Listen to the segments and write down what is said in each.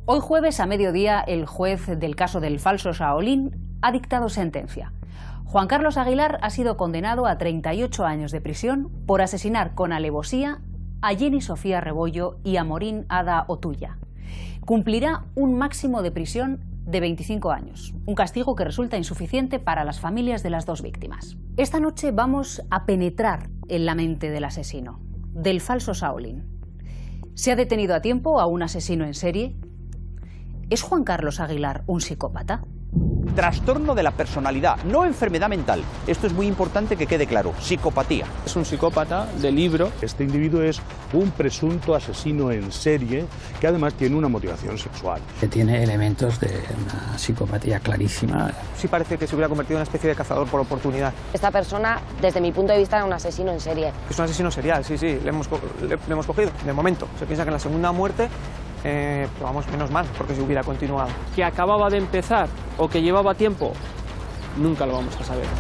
Hoy jueves a mediodía el juez del caso del falso Shaolin ha dictado sentencia. Juan Carlos Aguilar ha sido condenado a 38 años de prisión por asesinar con alevosía a Jenny Sofía Rebollo y a Morín Ada Otuya. Cumplirá un máximo de prisión de 25 años, un castigo que resulta insuficiente para las familias de las dos víctimas. Esta noche vamos a penetrar en la mente del asesino, del falso Shaolin. ¿Se ha detenido a tiempo a un asesino en serie? ¿Es Juan Carlos Aguilar un psicópata? Trastorno de la personalidad, no enfermedad mental. Esto es muy importante que quede claro, psicopatía. Es un psicópata de libro. Este individuo es un presunto asesino en serie que además tiene una motivación sexual. Que tiene elementos de una psicopatía clarísima. Sí parece que se hubiera convertido en una especie de cazador por oportunidad. Esta persona, desde mi punto de vista, era un asesino en serie. Es un asesino serial, sí, le hemos cogido. De momento, se piensa que en la segunda muerte... pero vamos, menos mal, porque si hubiera continuado. Que acababa de empezar o que llevaba tiempo, nunca lo vamos a saber.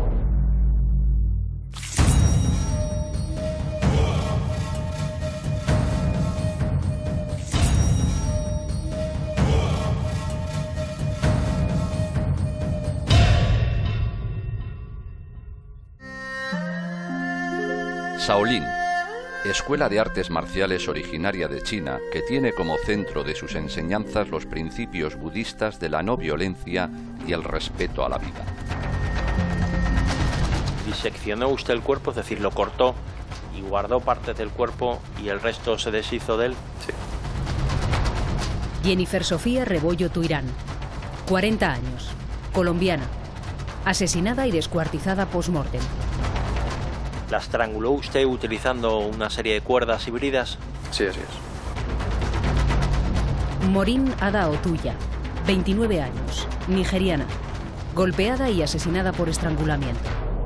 Shaolin, escuela de artes marciales originaria de China que tiene como centro de sus enseñanzas los principios budistas de la no violencia y el respeto a la vida. Diseccionó usted el cuerpo, es decir, lo cortó y guardó parte del cuerpo y el resto se deshizo de él. Sí. Jennifer Sofía Rebollo Tuirán, 40 años, colombiana, asesinada y descuartizada post-mortem. ¿La estranguló usted utilizando una serie de cuerdas híbridas? Sí, así es. Morín Ada Otuya, 29 años, nigeriana, golpeada y asesinada por estrangulamiento.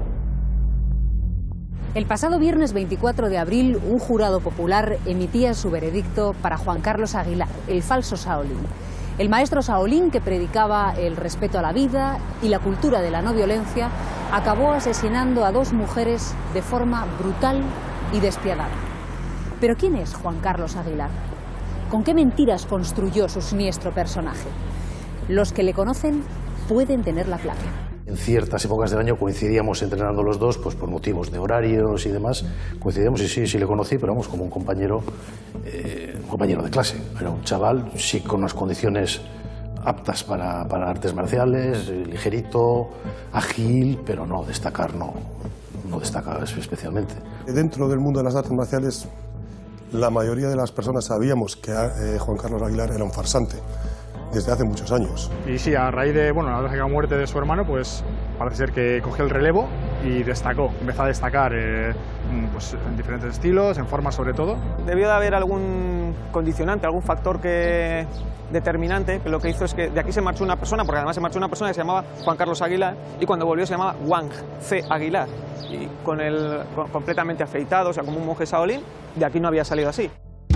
El pasado viernes 24 de abril, un jurado popular emitía su veredicto para Juan Carlos Aguilar, el falso Shaolin. El maestro Shaolin, que predicaba el respeto a la vida y la cultura de la no violencia, acabó asesinando a dos mujeres de forma brutal y despiadada. ¿Pero quién es Juan Carlos Aguilar? ¿Con qué mentiras construyó su siniestro personaje? Los que le conocen pueden tener la clave. En ciertas épocas del año coincidíamos entrenando los dos, pues por motivos de horarios y demás. Coincidíamos y sí le conocí, pero vamos, como un compañero de clase. Era un chaval, sí con unas condiciones aptas para artes marciales, ligerito, ágil, pero no destaca especialmente. Dentro del mundo de las artes marciales, la mayoría de las personas sabíamos que Juan Carlos Aguilar era un farsante desde hace muchos años. Y sí, a raíz de la trágica muerte de su hermano, pues parece ser que cogió el relevo y empezó a destacar pues, en diferentes estilos, en formas sobre todo. Debió de haber algún condicionante, algún factor determinante, que lo que hizo es que de aquí se marchó una persona, porque además se marchó una persona que se llamaba Juan Carlos Aguilar, y cuando volvió se llamaba Wang C. Aguilar, y completamente afeitado, o sea, como un monje Shaolin. De aquí no había salido así.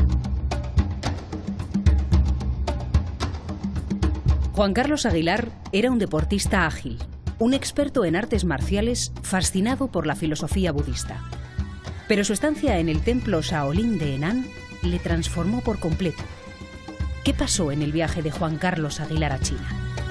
Juan Carlos Aguilar era un deportista ágil, un experto en artes marciales fascinado por la filosofía budista. Pero su estancia en el templo Shaolin de Henan le transformó por completo. ¿Qué pasó en el viaje de Juan Carlos Aguilar a China?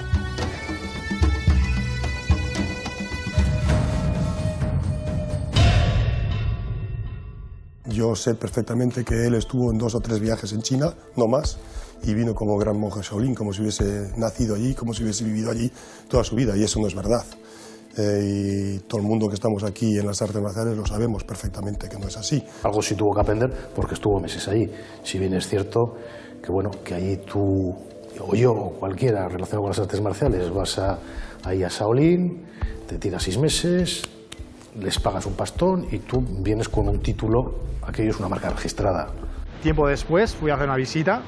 Yo sé perfectamente que él estuvo en 2 o 3 viajes en China, no más, y vino como gran monje Shaolin, como si hubiese nacido allí, como si hubiese vivido allí toda su vida, y eso no es verdad. Y todo el mundo que estamos aquí en las artes marciales lo sabemos perfectamente que no es así. Algo sí tuvo que aprender porque estuvo meses allí. Si bien es cierto que allí tú, o yo, o cualquiera relacionado con las artes marciales, vas ahí a Shaolin, te tiras 6 meses, les pagas un pastón y tú vienes con un título, aquello es una marca registrada. Tiempo después fui a hacer una visita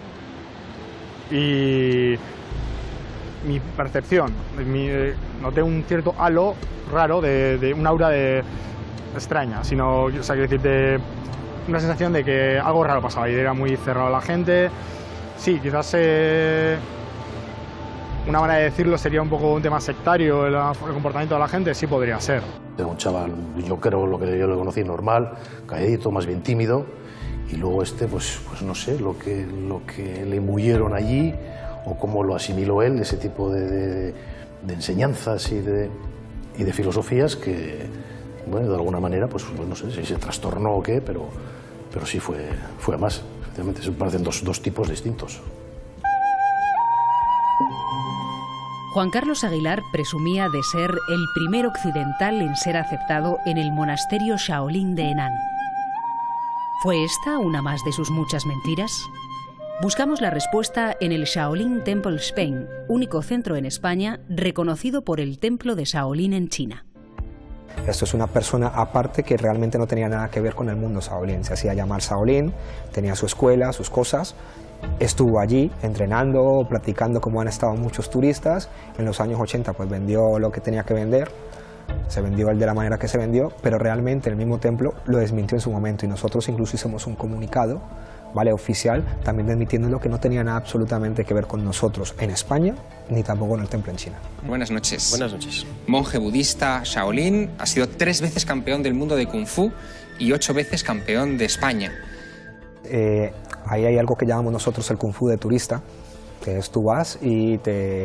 y mi percepción, noté un cierto halo raro de un aura extraña, o sea, quiero decir, una sensación de que algo raro pasaba y era muy cerrado la gente. Sí, quizás una manera de decirlo sería un poco un tema sectario, el comportamiento de la gente, sí podría ser. Era un chaval, yo creo lo que yo le conocí, normal, calladito, más bien tímido, y luego pues no sé, lo que le imbuyeron allí o cómo lo asimiló él, ese tipo de enseñanzas y de filosofías que, bueno, de alguna manera, pues no sé si se trastornó o qué, pero sí fue a más. Efectivamente, se parecen dos tipos distintos. Juan Carlos Aguilar presumía de ser el primer occidental en ser aceptado en el monasterio Shaolin de Henan. ¿Fue esta una más de sus muchas mentiras? Buscamos la respuesta en el Shaolin Temple Spain, único centro en España reconocido por el Templo de Shaolin en China. Esto es una persona aparte que realmente no tenía nada que ver con el mundo Shaolin. Se hacía llamar Shaolin, tenía su escuela, sus cosas. Estuvo allí entrenando, practicando como han estado muchos turistas. En los años 80 pues vendió lo que tenía que vender. Se vendió él de la manera que se vendió, pero realmente el mismo templo lo desmintió en su momento y nosotros incluso hicimos un comunicado, ¿vale?, oficial, también desmintiendo que no tenía nada absolutamente que ver con nosotros en España, ni tampoco en el templo en China. Buenas noches. Buenas noches. Monje budista Shaolin, ha sido 3 veces campeón del mundo de Kung Fu y 8 veces campeón de España. Ahí hay algo que llamamos nosotros el Kung Fu de turista, que es tú vas y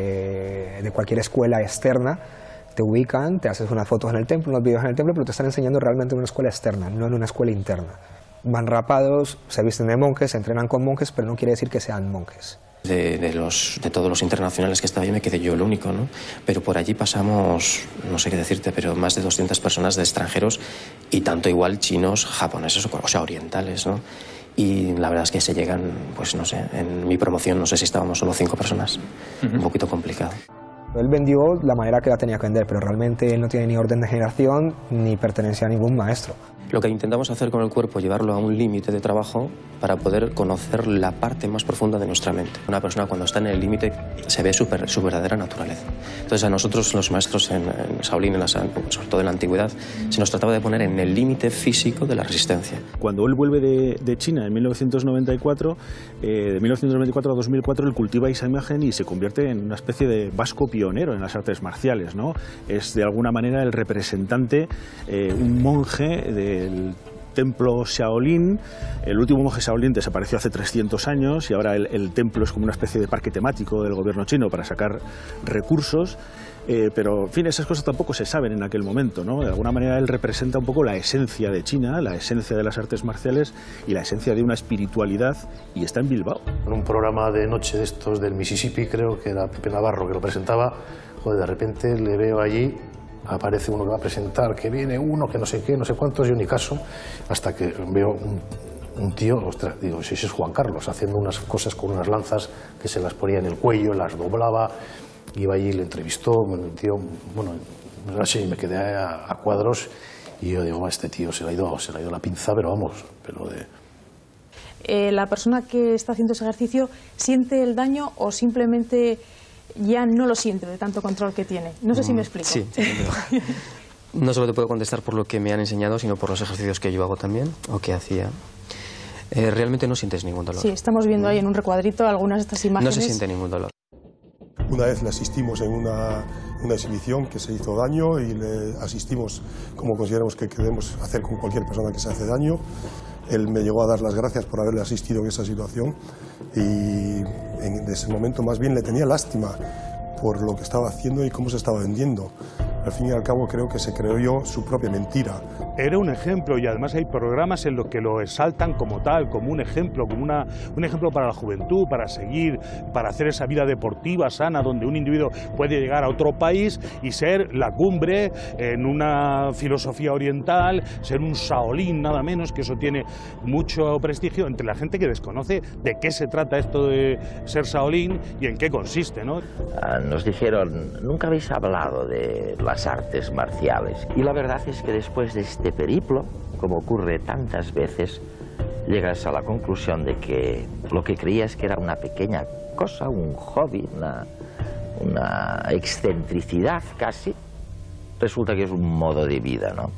de cualquier escuela externa te ubican, te haces unas fotos en el templo, unos vídeos en el templo, pero te están enseñando realmente en una escuela externa, no en una escuela interna. Van rapados, se visten de monjes, se entrenan con monjes, pero no quiere decir que sean monjes. De todos los internacionales que estaba ahí me quedé yo el único, ¿no? Pero por allí pasamos, no sé qué decirte, pero más de 200 personas de extranjeros y tanto igual chinos, japoneses, o sea, orientales, ¿no? Y la verdad es que se llegan, pues no sé, en mi promoción no sé si estábamos solo 5 personas, un poquito complicado. Él vendió la manera que la tenía que vender, pero realmente él no tiene ni orden de generación ni pertenencia a ningún maestro. Lo que intentamos hacer con el cuerpo, llevarlo a un límite de trabajo para poder conocer la parte más profunda de nuestra mente. Una persona cuando está en el límite se ve su verdadera naturaleza. Entonces a nosotros los maestros en Shaolin, sobre todo en la antigüedad, se nos trataba de poner en el límite físico de la resistencia. Cuando él vuelve de China en 1994, de 1994 a 2004 él cultiva esa imagen y se convierte en una especie de vasco pionero en las artes marciales, ¿no? Es de alguna manera el representante, un monje del templo Shaolin. El último monje Shaolin desapareció hace 300 años y ahora el templo es como una especie de parque temático del gobierno chino para sacar recursos. Pero, en fin, esas cosas tampoco se saben en aquel momento, ¿no? De alguna manera él representa un poco la esencia de China, la esencia de las artes marciales y la esencia de una espiritualidad, y está en Bilbao. En un programa de noche de estos del Mississippi, creo que era Pepe Navarro que lo presentaba, joder, de repente le veo allí, aparece uno que va a presentar, que viene uno, que no sé qué, no sé cuántos, yo ni caso, hasta que veo un tío, ostras, digo, si ese es Juan Carlos, haciendo unas cosas con unas lanzas que se las ponía en el cuello, las doblaba. Iba allí, le entrevistó, el tío, bueno, así me quedé a cuadros y yo digo, este tío se le ha ido la pinza, pero vamos, pero de... ¿La persona que está haciendo ese ejercicio siente el daño o simplemente ya no lo siente de tanto control que tiene? No sé si me explico. Sí, no solo te puedo contestar por lo que me han enseñado, sino por los ejercicios que yo hago también, o que hacía. Realmente no sientes ningún dolor. Sí, estamos viendo ahí en un recuadrito algunas de estas imágenes. No se siente ningún dolor. Una vez le asistimos en una exhibición que se hizo daño y le asistimos como consideramos que queremos hacer con cualquier persona que se hace daño. Él me llegó a dar las gracias por haberle asistido en esa situación y en ese momento más bien le tenía lástima por lo que estaba haciendo y cómo se estaba vendiendo. Al fin y al cabo creo que se creó su propia mentira. Era un ejemplo y además hay programas en los que lo exaltan como tal, como un ejemplo, como un ejemplo para la juventud, para seguir, para hacer esa vida deportiva sana donde un individuo puede llegar a otro país y ser la cumbre en una filosofía oriental, ser un Shaolin nada menos, que eso tiene mucho prestigio entre la gente que desconoce de qué se trata esto de ser Shaolin y en qué consiste, ¿no? Nos dijeron, nunca habéis hablado de las artes marciales. Y la verdad es que después de este periplo, como ocurre tantas veces, llegas a la conclusión de que lo que creías que era una pequeña cosa, un hobby, una excentricidad casi, resulta que es un modo de vida, ¿no?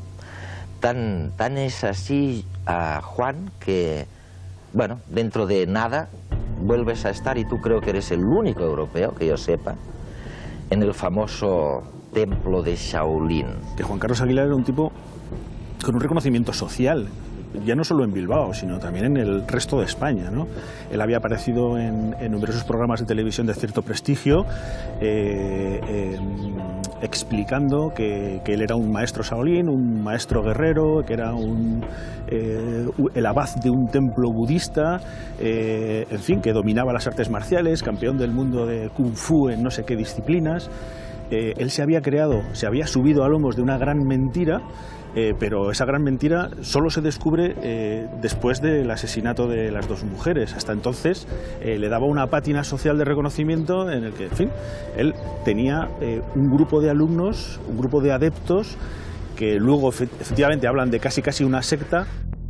Tan es así, Juan, que, bueno, dentro de nada vuelves a estar, y tú creo que eres el único europeo, que yo sepa, en el famoso templo de Shaolin. Que Juan Carlos Aguilar era un tipo con un reconocimiento social, ya no solo en Bilbao, sino también en el resto de España, ¿no? Él había aparecido en numerosos programas de televisión de cierto prestigio, explicando que él era un maestro Shaolin, un maestro guerrero, que era el abad de un templo budista, en fin, que dominaba las artes marciales, campeón del mundo de Kung Fu en no sé qué disciplinas. Él se había subido a lomos de una gran mentira, pero esa gran mentira solo se descubre después del asesinato de las dos mujeres. Hasta entonces le daba una pátina social de reconocimiento en el que, en fin, él tenía un grupo de alumnos, un grupo de adeptos que luego efectivamente hablan de casi una secta.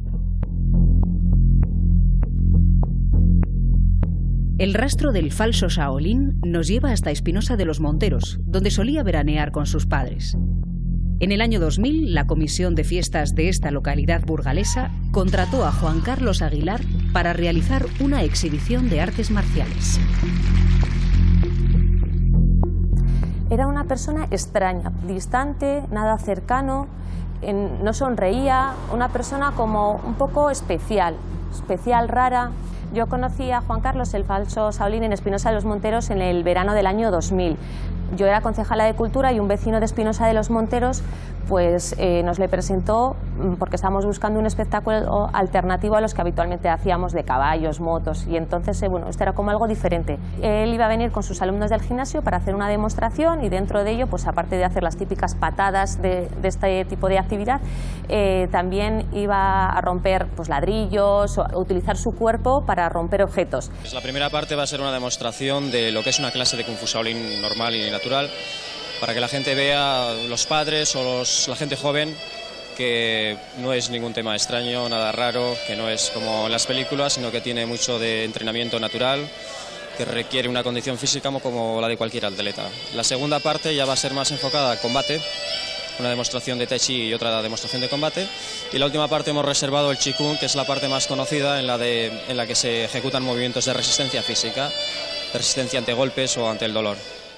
El rastro del falso Shaolin nos lleva hasta Espinosa de los Monteros, donde solía veranear con sus padres. En el año 2000, la comisión de fiestas de esta localidad burgalesa contrató a Juan Carlos Aguilar para realizar una exhibición de artes marciales. Era una persona extraña, distante, nada cercano, no sonreía, una persona como un poco especial, rara. Yo conocí a Juan Carlos, el falso Shaolin, en Espinosa de los Monteros en el verano del año 2000. Yo era concejala de Cultura y un vecino de Espinosa de los Monteros pues nos le presentó porque estábamos buscando un espectáculo alternativo a los que habitualmente hacíamos de caballos, motos, y entonces bueno, esto era como algo diferente. Él iba a venir con sus alumnos del gimnasio para hacer una demostración y dentro de ello, pues aparte de hacer las típicas patadas de este tipo de actividad, también iba a romper pues ladrillos, o utilizar su cuerpo para romper objetos. La primera parte va a ser una demostración de lo que es una clase de Kung Fu Shaolin normal y natural, para que la gente vea, los padres o la gente joven, que no es ningún tema extraño, nada raro, que no es como en las películas, sino que tiene mucho de entrenamiento natural, que requiere una condición física como la de cualquier atleta. La segunda parte ya va a ser más enfocada a combate, una demostración de Tai Chi y otra demostración de combate, y la última parte hemos reservado el Chi Kung, que es la parte más conocida en la que se ejecutan movimientos de resistencia física, de resistencia ante golpes o ante el dolor.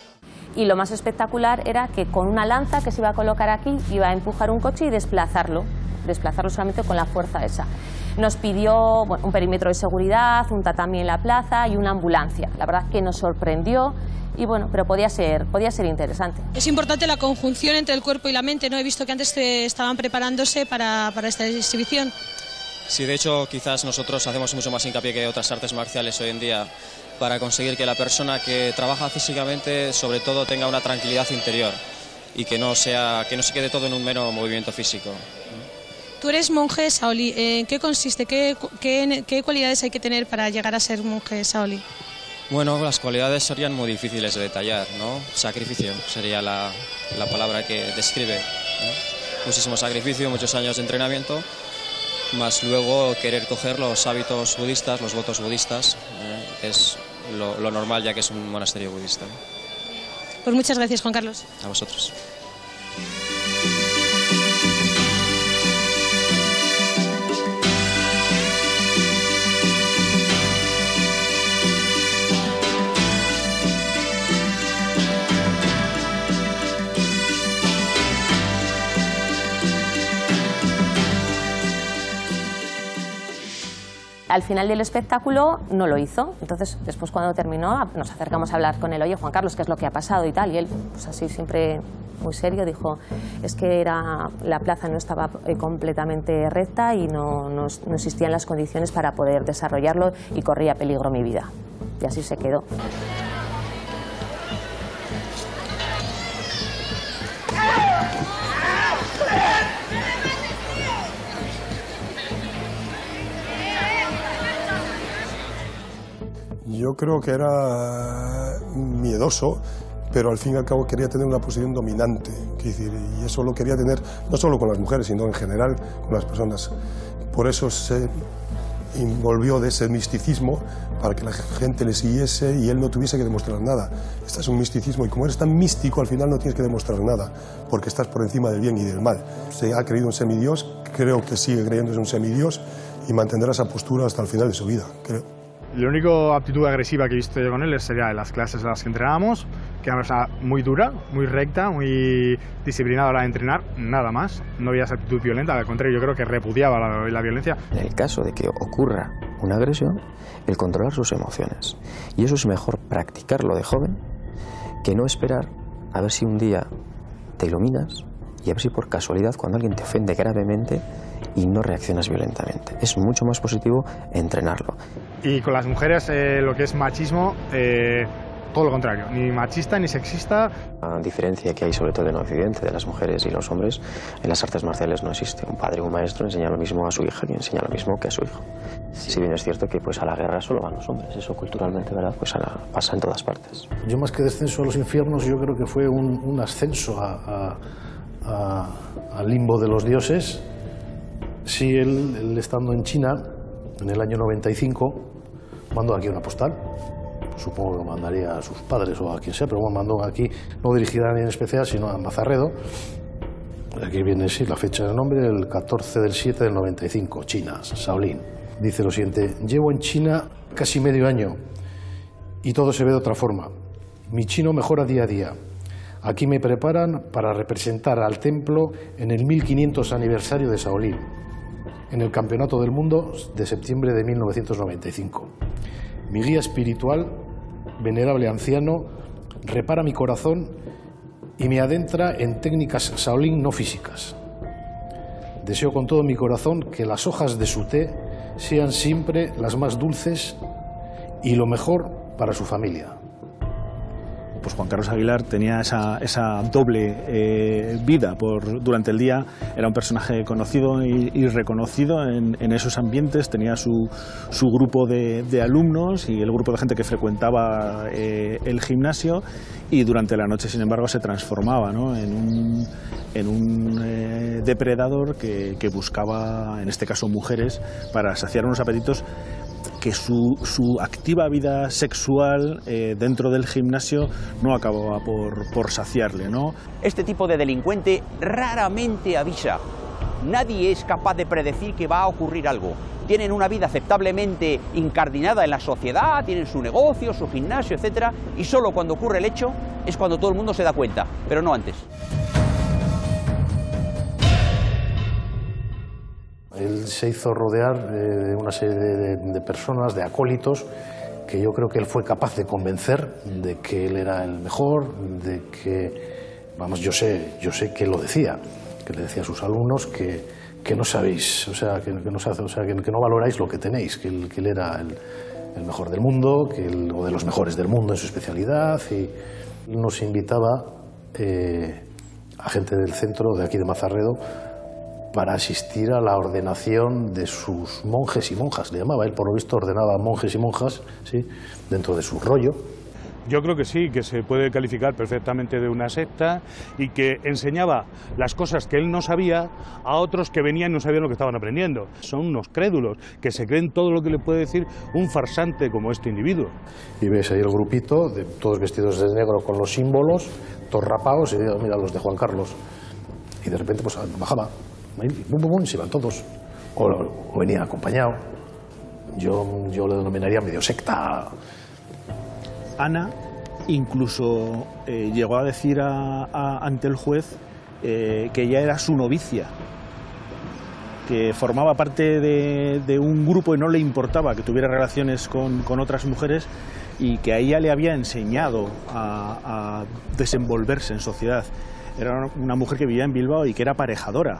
Y lo más espectacular era que con una lanza que se iba a colocar aquí, iba a empujar un coche y desplazarlo solamente con la fuerza esa. Nos pidió un perímetro de seguridad, un tatami en la plaza y una ambulancia. La verdad que nos sorprendió y bueno, pero podía ser interesante. Es importante la conjunción entre el cuerpo y la mente, ¿no? He visto que antes estaban preparándose para esta exhibición. Sí, de hecho, quizás nosotros hacemos mucho más hincapié que otras artes marciales hoy en día para conseguir que la persona que trabaja físicamente, sobre todo, tenga una tranquilidad interior y que no se quede todo en un mero movimiento físico. Tú eres monje Shaolin. ¿En qué consiste? ¿Qué cualidades hay que tener para llegar a ser monje Shaolin? Bueno, las cualidades serían muy difíciles de detallar, ¿no? Sacrificio sería la palabra que describe, ¿no? Muchísimo sacrificio, muchos años de entrenamiento, más luego querer coger los hábitos budistas, los votos budistas, que es lo normal ya que es un monasterio budista. Pues muchas gracias, Juan Carlos. A vosotros. Al final del espectáculo no lo hizo, entonces después cuando terminó nos acercamos a hablar con él, oye Juan Carlos, ¿qué es lo que ha pasado y tal? Y él, pues así siempre muy serio, dijo, es que la plaza no estaba completamente recta y no existían las condiciones para poder desarrollarlo y corría peligro mi vida. Y así se quedó. Yo creo que era miedoso, pero al fin y al cabo quería tener una posición dominante. Y eso lo quería tener no solo con las mujeres, sino en general con las personas. Por eso se envolvió de ese misticismo para que la gente le siguiese y él no tuviese que demostrar nada. Este es un misticismo y como eres tan místico, al final no tienes que demostrar nada, porque estás por encima del bien y del mal. Se ha creído un semidios, creo que sigue creyéndose un semidios y mantendrá esa postura hasta el final de su vida, creo. La única aptitud agresiva que he visto yo con él sería en las clases en las que entrenábamos, que era una persona muy dura, muy recta, muy disciplinada a la hora de entrenar, nada más. No había esa actitud violenta, al contrario, yo creo que repudiaba la violencia. En el caso de que ocurra una agresión, el controlar sus emociones. Y eso es mejor practicarlo de joven que no esperar a ver si un día te iluminas y a ver si por casualidad cuando alguien te ofende gravemente y no reaccionas violentamente. Es mucho más positivo entrenarlo. Y con las mujeres lo que es machismo, todo lo contrario, ni machista ni sexista. La diferencia que hay sobre todo en Occidente de las mujeres y los hombres, en las artes marciales no existe. Un padre o un maestro enseña lo mismo a su hija y enseña lo mismo que a su hijo. Si bien es cierto que pues a la guerra solo van los hombres, eso culturalmente, ¿verdad? Pues pasa en todas partes. Yo más que descenso a los infiernos, yo creo que fue un ascenso al limbo de los dioses. Sí, él estando en China, en el año 95, mandó aquí una postal. Supongo que mandaría a sus padres o a quien sea, pero bueno, mandó aquí, no dirigida a nadie en especial, sino a Mazarredo. Aquí viene, sí, la fecha del nombre, el 14 del 7 del 95, China, Shaolin. Dice lo siguiente: llevo en China casi medio año y todo se ve de otra forma. Mi chino mejora día a día. Aquí me preparan para representar al templo en el 1500 aniversario de Shaolin, en el Campeonato del Mundo de septiembre de 1995. Mi guía espiritual, venerable anciano, repara mi corazón y me adentra en técnicas Shaolin no físicas. Deseo con todo mi corazón que las hojas de su té sean siempre las más dulces y lo mejor para su familia. Pues Juan Carlos Aguilar tenía esa doble vida. Durante el día era un personaje conocido y reconocido en esos ambientes, tenía su grupo de alumnos y el grupo de gente que frecuentaba el gimnasio, y durante la noche, sin embargo, se transformaba, ¿no?, en un depredador que buscaba, en este caso, mujeres para saciar unos apetitos que su activa vida sexual dentro del gimnasio no acababa por saciarle, ¿no? Este tipo de delincuente raramente avisa. Nadie es capaz de predecir que va a ocurrir algo. Tienen una vida aceptablemente incardinada en la sociedad, tienen su negocio, su gimnasio, etc. Y solo cuando ocurre el hecho es cuando todo el mundo se da cuenta, pero no antes. Él se hizo rodear de una serie de personas, de acólitos, que yo creo que él fue capaz de convencer de que él era el mejor, de que, vamos, yo sé que lo decía, que le decía a sus alumnos que no sabéis, o sea, que no valoráis lo que tenéis, que él era el mejor del mundo, o de los mejores del mundo en su especialidad, y nos invitaba a gente del centro de aquí de Mazarredo para asistir a la ordenación de sus monjes y monjas, le llamaba. Él, por lo visto, ordenaba monjes y monjas, ¿sí?, dentro de su rollo. Yo creo que sí, que se puede calificar perfectamente de una secta, y que enseñaba las cosas que él no sabía a otros que venían y no sabían lo que estaban aprendiendo. Son unos crédulos que se creen todo lo que le puede decir un farsante como este individuo. Y ves ahí el grupito, todos vestidos de negro con los símbolos, todos rapados, y mira los de Juan Carlos. Y de repente pues bajaba, y se iban todos. O venía acompañado. Yo le denominaría medio secta. Ana incluso llegó a decir ante el juez que ella era su novicia, que formaba parte de un grupo y no le importaba que tuviera relaciones con otras mujeres, y que a ella le había enseñado a desenvolverse en sociedad. Era una mujer que vivía en Bilbao y que era aparejadora,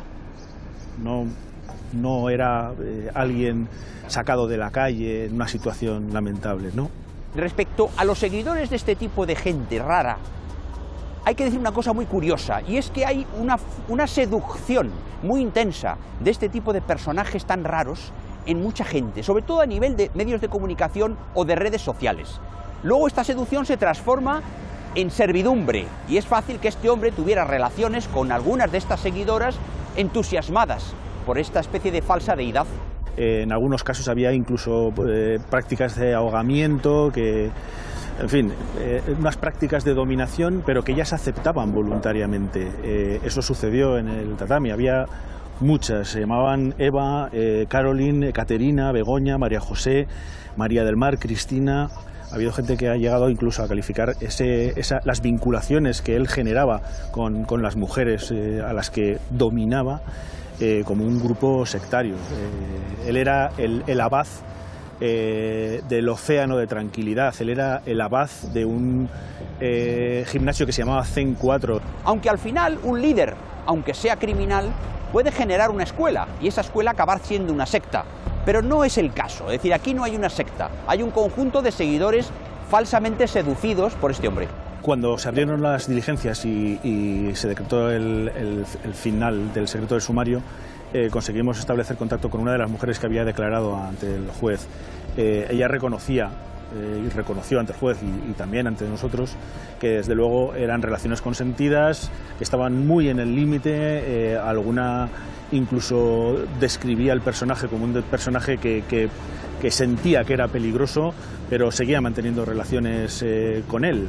no era alguien sacado de la calle en una situación lamentable, ¿no? Respecto a los seguidores de este tipo de gente rara, hay que decir una cosa muy curiosa, y es que hay una seducción muy intensa de este tipo de personajes tan raros en mucha gente, sobre todo a nivel de medios de comunicación o de redes sociales. Luego esta seducción se transforma en servidumbre, y es fácil que este hombre tuviera relaciones con algunas de estas seguidoras entusiasmadas por esta especie de falsa deidad. En algunos casos había incluso prácticas de ahogamiento, en fin, unas prácticas de dominación, pero que ellas aceptaban voluntariamente. Eso sucedió en el tatami. Había muchas. Se llamaban Eva, Caroline, Caterina, Begoña, María José, María del Mar, Cristina. Ha habido gente que ha llegado incluso a calificar las vinculaciones que él generaba con las mujeres a las que dominaba como un grupo sectario. Él era el abad del océano de tranquilidad, él era el abad de un gimnasio que se llamaba Zen 4. Aunque al final un líder, aunque sea criminal, puede generar una escuela y esa escuela acabar siendo una secta. Pero no es el caso, es decir, aquí no hay una secta, hay un conjunto de seguidores falsamente seducidos por este hombre. Cuando se abrieron las diligencias y se decretó el final del secreto del sumario, conseguimos establecer contacto con una de las mujeres que había declarado ante el juez. Ella reconocía y reconoció ante el juez y también ante nosotros que desde luego eran relaciones consentidas, que estaban muy en el límite, alguna incluso describía al personaje como un personaje que sentía que era peligroso, pero seguía manteniendo relaciones con él.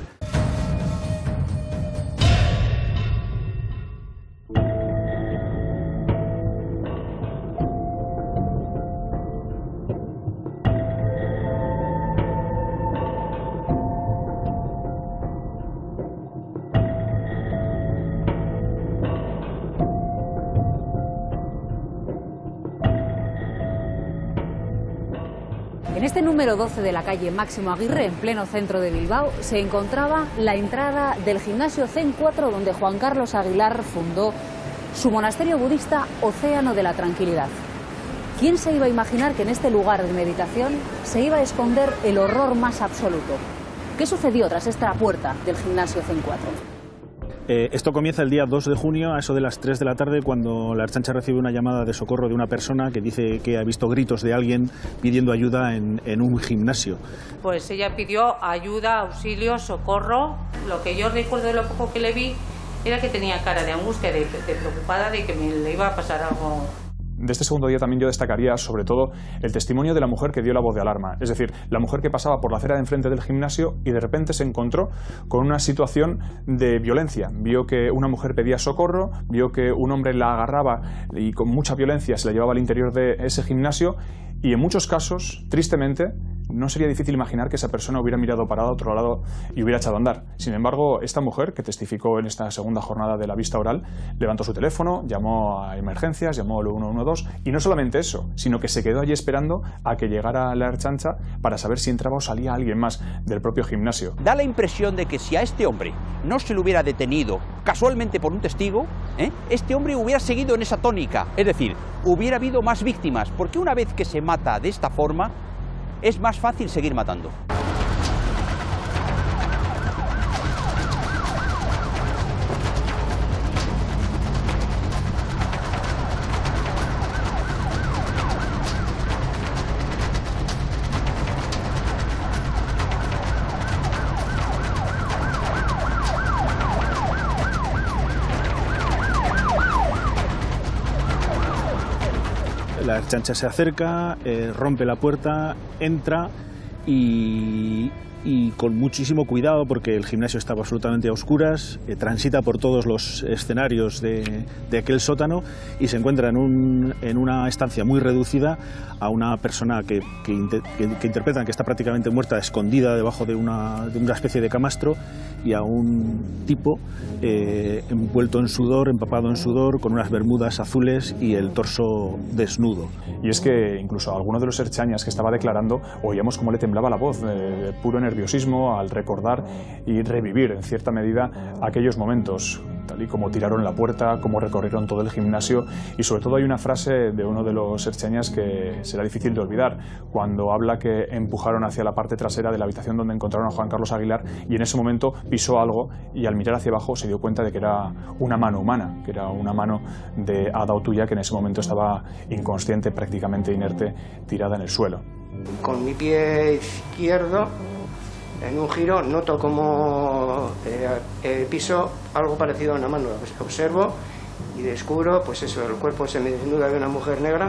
En este número 12 de la calle Máximo Aguirre, en pleno centro de Bilbao, se encontraba la entrada del gimnasio Zen 4, donde Juan Carlos Aguilar fundó su monasterio budista Océano de la Tranquilidad. ¿Quién se iba a imaginar que en este lugar de meditación se iba a esconder el horror más absoluto? ¿Qué sucedió tras esta puerta del gimnasio Zen 4? Esto comienza el día 2 de junio, a eso de las 3 de la tarde, cuando la Ertzaintza recibe una llamada de socorro de una persona que dice que ha visto gritos de alguien pidiendo ayuda en un gimnasio. Pues ella pidió ayuda, auxilio, socorro. Lo que yo recuerdo de lo poco que le vi era que tenía cara de angustia, de preocupada de que me le iba a pasar algo. De este segundo día también yo destacaría sobre todo el testimonio de la mujer que dio la voz de alarma, es decir, la mujer que pasaba por la acera de enfrente del gimnasio y de repente se encontró con una situación de violencia. Vio que una mujer pedía socorro, vio que un hombre la agarraba y con mucha violencia se la llevaba al interior de ese gimnasio y en muchos casos, tristemente, no sería difícil imaginar que esa persona hubiera mirado para otro lado y hubiera echado a andar. Sin embargo, esta mujer, que testificó en esta segunda jornada de la vista oral, levantó su teléfono, llamó a emergencias, llamó al 112 y no solamente eso, sino que se quedó allí esperando a que llegara la Ertzaintza para saber si entraba o salía alguien más del propio gimnasio. Da la impresión de que si a este hombre no se le hubiera detenido casualmente por un testigo, este hombre hubiera seguido en esa tónica, es decir, hubiera habido más víctimas, porque una vez que se mata de esta forma, es más fácil seguir matando. La Ertzaintza se acerca, rompe la puerta, entra y con muchísimo cuidado, porque el gimnasio estaba absolutamente a oscuras, transita por todos los escenarios de aquel sótano y se encuentra en una estancia muy reducida a una persona que interpretan que está prácticamente muerta, escondida debajo de una especie de camastro, y a un tipo envuelto en sudor, empapado en sudor, con unas bermudas azules y el torso desnudo. Y es que incluso a alguno de los ertzainas que estaba declarando oíamos cómo le temblaba la voz, de puro nerviosismo al recordar y revivir en cierta medida aquellos momentos, tal y como tiraron la puerta, cómo recorrieron todo el gimnasio, y sobre todo hay una frase de uno de los ertzainas que será difícil de olvidar, cuando habla que empujaron hacia la parte trasera de la habitación donde encontraron a Juan Carlos Aguilar y en ese momento pisó algo y al mirar hacia abajo se dio cuenta de que era una mano humana, que era una mano de Ada Otuya, que en ese momento estaba inconsciente, prácticamente inerte, tirada en el suelo. Con mi pie izquierdo, en un giro, noto como piso algo parecido a una mano. Observo y descubro, pues eso, el cuerpo semidesnudo de una mujer negra,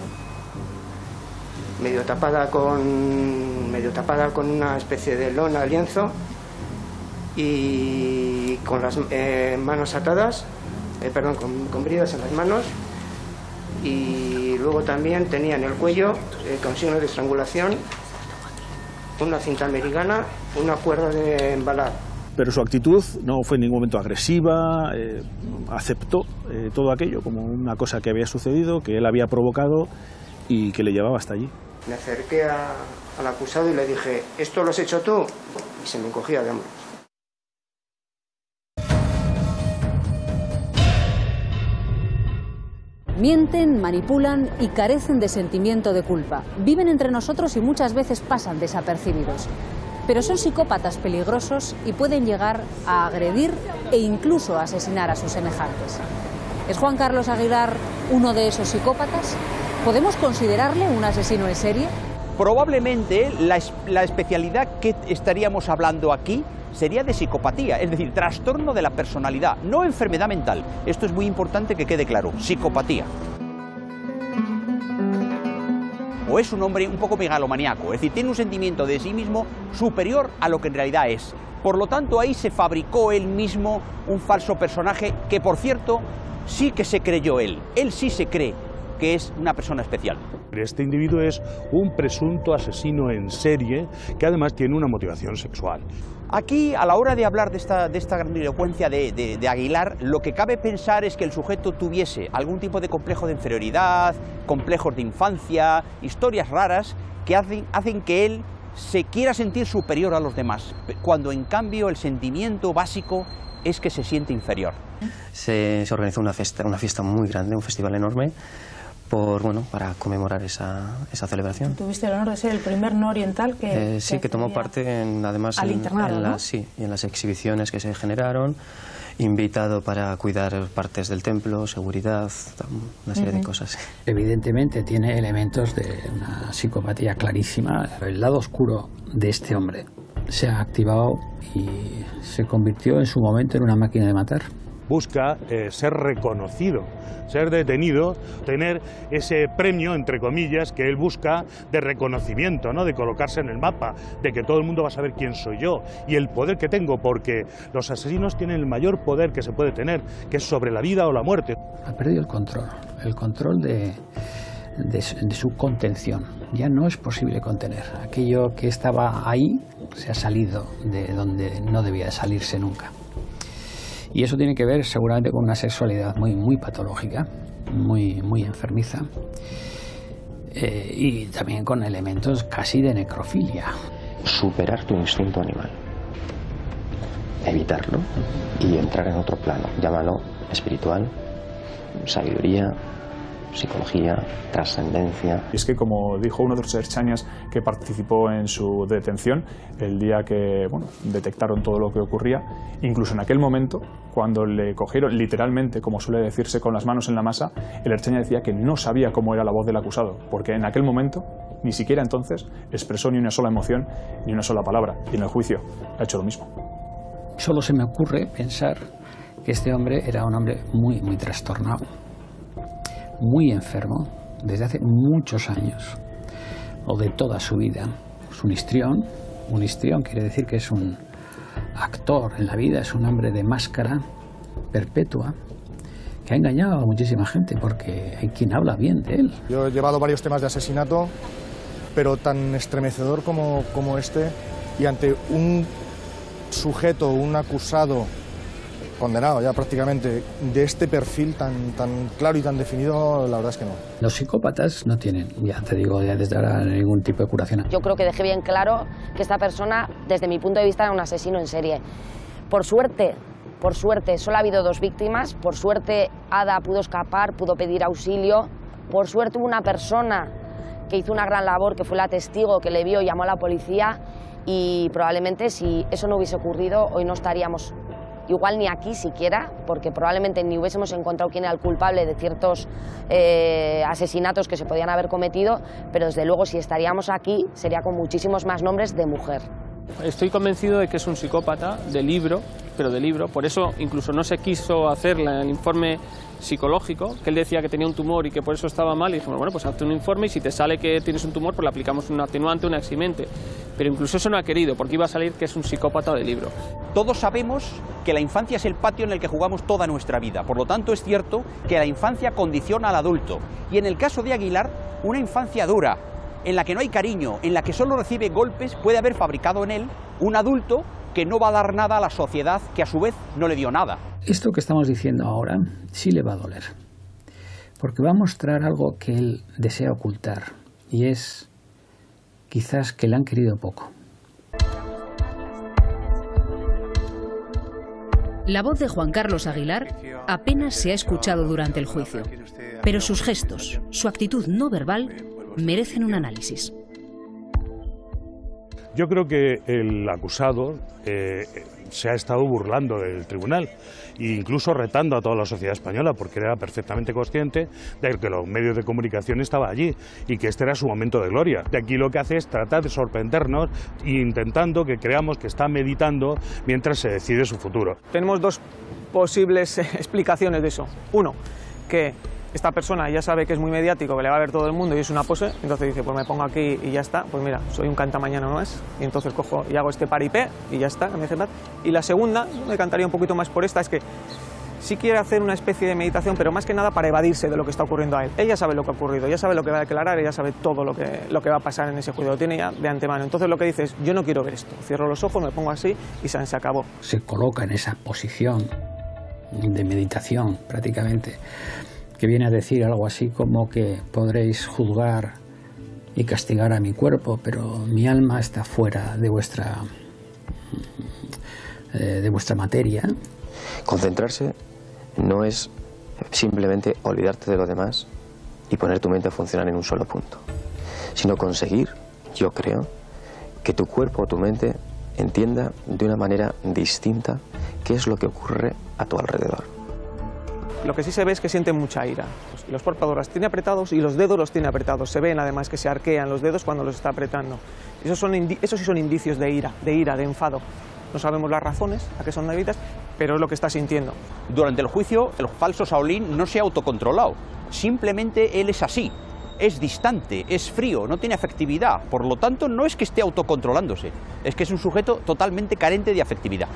medio tapada con una especie de lona, lienzo, y con las manos atadas, con bridas en las manos, y luego también tenía en el cuello, con signos de estrangulación, una cinta americana, una cuerda de embalar. Pero su actitud no fue en ningún momento agresiva, aceptó todo aquello como una cosa que había sucedido, que él había provocado y que le llevaba hasta allí. Me acerqué al acusado y le dije, ¿esto lo has hecho tú? Y se me encogía de hombros. Mienten, manipulan y carecen de sentimiento de culpa. Viven entre nosotros y muchas veces pasan desapercibidos. Pero son psicópatas peligrosos y pueden llegar a agredir e incluso a asesinar a sus semejantes. ¿Es Juan Carlos Aguilar uno de esos psicópatas? ¿Podemos considerarle un asesino en serie? Probablemente la especialidad que estaríamos hablando aquí sería de psicopatía, es decir, trastorno de la personalidad, no enfermedad mental. Esto es muy importante que quede claro, psicopatía. O es un hombre un poco megalomaníaco, es decir, tiene un sentimiento de sí mismo superior a lo que en realidad es. Por lo tanto, ahí se fabricó él mismo un falso personaje que, por cierto, sí que se creyó él. Él sí se cree que es una persona especial. Este individuo es un presunto asesino en serie que además tiene una motivación sexual. Aquí, a la hora de hablar de esta grandilocuencia de Aguilar, lo que cabe pensar es que el sujeto tuviese algún tipo de complejo de inferioridad, complejos de infancia, historias raras que hacen que él se quiera sentir superior a los demás, cuando en cambio el sentimiento básico es que se siente inferior. Se organizó una fiesta muy grande, un festival enorme, para conmemorar esa celebración. Tuviste el honor de ser el primer no oriental que tomó parte además al internado, ¿no? en las exhibiciones que se generaron, invitado para cuidar partes del templo, seguridad, una serie de cosas. Evidentemente tiene elementos de una psicopatía clarísima. El lado oscuro de este hombre se ha activado y se convirtió en su momento en una máquina de matar. Busca ser reconocido, ser detenido, tener ese premio, entre comillas, que él busca de reconocimiento, ¿no? De colocarse en el mapa, de que todo el mundo va a saber quién soy yo y el poder que tengo, porque los asesinos tienen el mayor poder que se puede tener, que es sobre la vida o la muerte. Ha perdido el control de su contención. Ya no es posible contener. Aquello que estaba ahí se ha salido de donde no debía de salirse nunca. Y eso tiene que ver seguramente con una sexualidad muy patológica, muy enfermiza, y también con elementos casi de necrofilia. Superar tu instinto animal, evitarlo y entrar en otro plano, llámalo espiritual, sabiduría, psicología, trascendencia. Y es que, como dijo uno de los erchañas que participó en su detención, el día que detectaron todo lo que ocurría, incluso en aquel momento, cuando le cogieron literalmente, como suele decirse, con las manos en la masa, el erchaña decía que no sabía cómo era la voz del acusado, porque en aquel momento, ni siquiera entonces, expresó ni una sola emoción, ni una sola palabra, y en el juicio ha hecho lo mismo. Solo se me ocurre pensar que este hombre era un hombre muy trastornado, muy enfermo, desde hace muchos años, o de toda su vida. Es un histrión quiere decir que es un actor en la vida, es un hombre de máscara perpetua, que ha engañado a muchísima gente, porque hay quien habla bien de él. Yo he llevado varios temas de asesinato, pero tan estremecedor como este, y ante un sujeto, un acusado, condenado ya prácticamente, de este perfil tan claro y tan definido, la verdad es que no. Los psicópatas no tienen, ya te digo, ya desde ahora, ningún tipo de curación. Yo creo que dejé bien claro que esta persona, desde mi punto de vista, era un asesino en serie. Por suerte, solo ha habido 2 víctimas. Por suerte, Ada pudo escapar, pudo pedir auxilio. Por suerte, hubo una persona que hizo una gran labor, que fue la testigo, que le vio y llamó a la policía. Y probablemente, si eso no hubiese ocurrido, hoy no estaríamos igual ni aquí siquiera, porque probablemente ni hubiésemos encontrado quién era el culpable de ciertos asesinatos que se podían haber cometido, pero desde luego si estaríamos aquí sería con muchísimos más nombres de mujer. Estoy convencido de que es un psicópata de libro, por eso incluso no se quiso hacer el informe psicológico, que él decía que tenía un tumor y que por eso estaba mal, y dijimos, bueno, pues hazte un informe y si te sale que tienes un tumor, pues le aplicamos un atenuante, un eximente, pero incluso eso no ha querido, porque iba a salir que es un psicópata de libro. Todos sabemos que la infancia es el patio en el que jugamos toda nuestra vida. Por lo tanto, es cierto que la infancia condiciona al adulto. Y en el caso de Aguilar, una infancia dura, en la que no hay cariño, en la que solo recibe golpes, puede haber fabricado en él un adulto que no va a dar nada a la sociedad, que a su vez no le dio nada. Esto que estamos diciendo ahora sí le va a doler, porque va a mostrar algo que él desea ocultar, y es quizás que le han querido poco. La voz de Juan Carlos Aguilar apenas se ha escuchado durante el juicio, pero sus gestos, su actitud no verbal, merecen un análisis. Yo creo que el acusado se ha estado burlando del tribunal e incluso retando a toda la sociedad española, porque era perfectamente consciente de que los medios de comunicación estaban allí y que este era su momento de gloria. De aquí lo que hace es tratar de sorprendernos intentando que creamos que está meditando mientras se decide su futuro. Tenemos dos posibles explicaciones de eso. Uno, que esta persona ya sabe que es muy mediático, que le va a ver todo el mundo y es una pose, entonces dice, pues me pongo aquí y ya está, pues mira, soy un cantamañana no es, y entonces cojo y hago este paripé y ya está, y la segunda, me cantaría un poquito más por esta, es que sí quiere hacer una especie de meditación, pero más que nada para evadirse de lo que está ocurriendo a él. Ella sabe lo que ha ocurrido, ella sabe lo que va a declarar, ella sabe todo lo que va a pasar en ese juicio, lo tiene ya de antemano. Entonces lo que dice es, yo no quiero ver esto, cierro los ojos, me pongo así y se acabó. Se coloca en esa posición de meditación prácticamente, que viene a decir algo así como que podréis juzgar y castigar a mi cuerpo, pero mi alma está fuera de vuestra materia. Concentrarse no es simplemente olvidarte de lo demás y poner tu mente a funcionar en un solo punto, sino conseguir, yo creo, que tu cuerpo o tu mente entienda de una manera distinta qué es lo que ocurre a tu alrededor. Lo que sí se ve es que siente mucha ira. Los párpados los tiene apretados y los dedos los tiene apretados. Se ven además que se arquean los dedos cuando los está apretando. Esos sí son indicios de ira, de enfado. No sabemos las razones a qué son debidas, pero es lo que está sintiendo. Durante el juicio, el falso Shaolin no se ha autocontrolado. Simplemente él es así. Es distante, es frío, no tiene afectividad. Por lo tanto, no es que esté autocontrolándose. Es que es un sujeto totalmente carente de afectividad.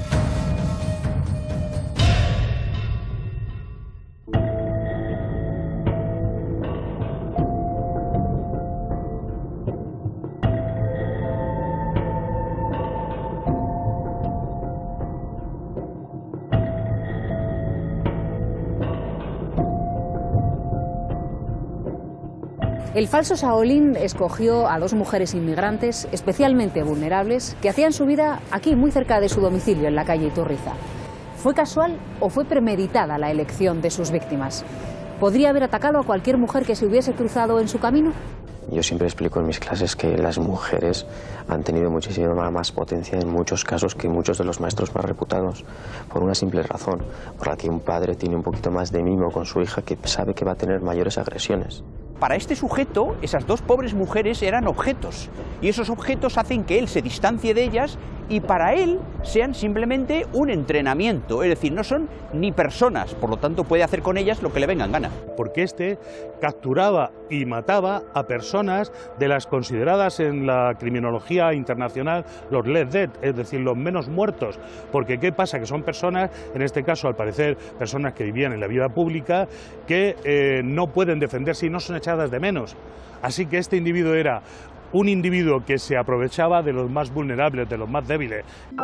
El falso Shaolin escogió a dos mujeres inmigrantes especialmente vulnerables que hacían su vida aquí, muy cerca de su domicilio, en la calle Iturriza. ¿Fue casual o fue premeditada la elección de sus víctimas? ¿Podría haber atacado a cualquier mujer que se hubiese cruzado en su camino? Yo siempre explico en mis clases que las mujeres han tenido muchísima más potencia en muchos casos que muchos de los maestros más reputados, por una simple razón, por la que un padre tiene un poquito más de mimo con su hija, que sabe que va a tener mayores agresiones. Para este sujeto, esas dos pobres mujeres eran objetos, y esos objetos hacen que él se distancie de ellas y para él sean simplemente un entrenamiento, es decir, no son ni personas, por lo tanto puede hacer con ellas lo que le venga en gana. Porque este capturaba y mataba a personas de las consideradas en la criminología internacional los less dead, es decir, los menos muertos, porque ¿qué pasa? Que son personas, en este caso al parecer personas que vivían en la vida pública, que no pueden defenderse y no son echadas de menos. Así que este individuo era un individuo que se aprovechaba de los más vulnerables, de los más débiles.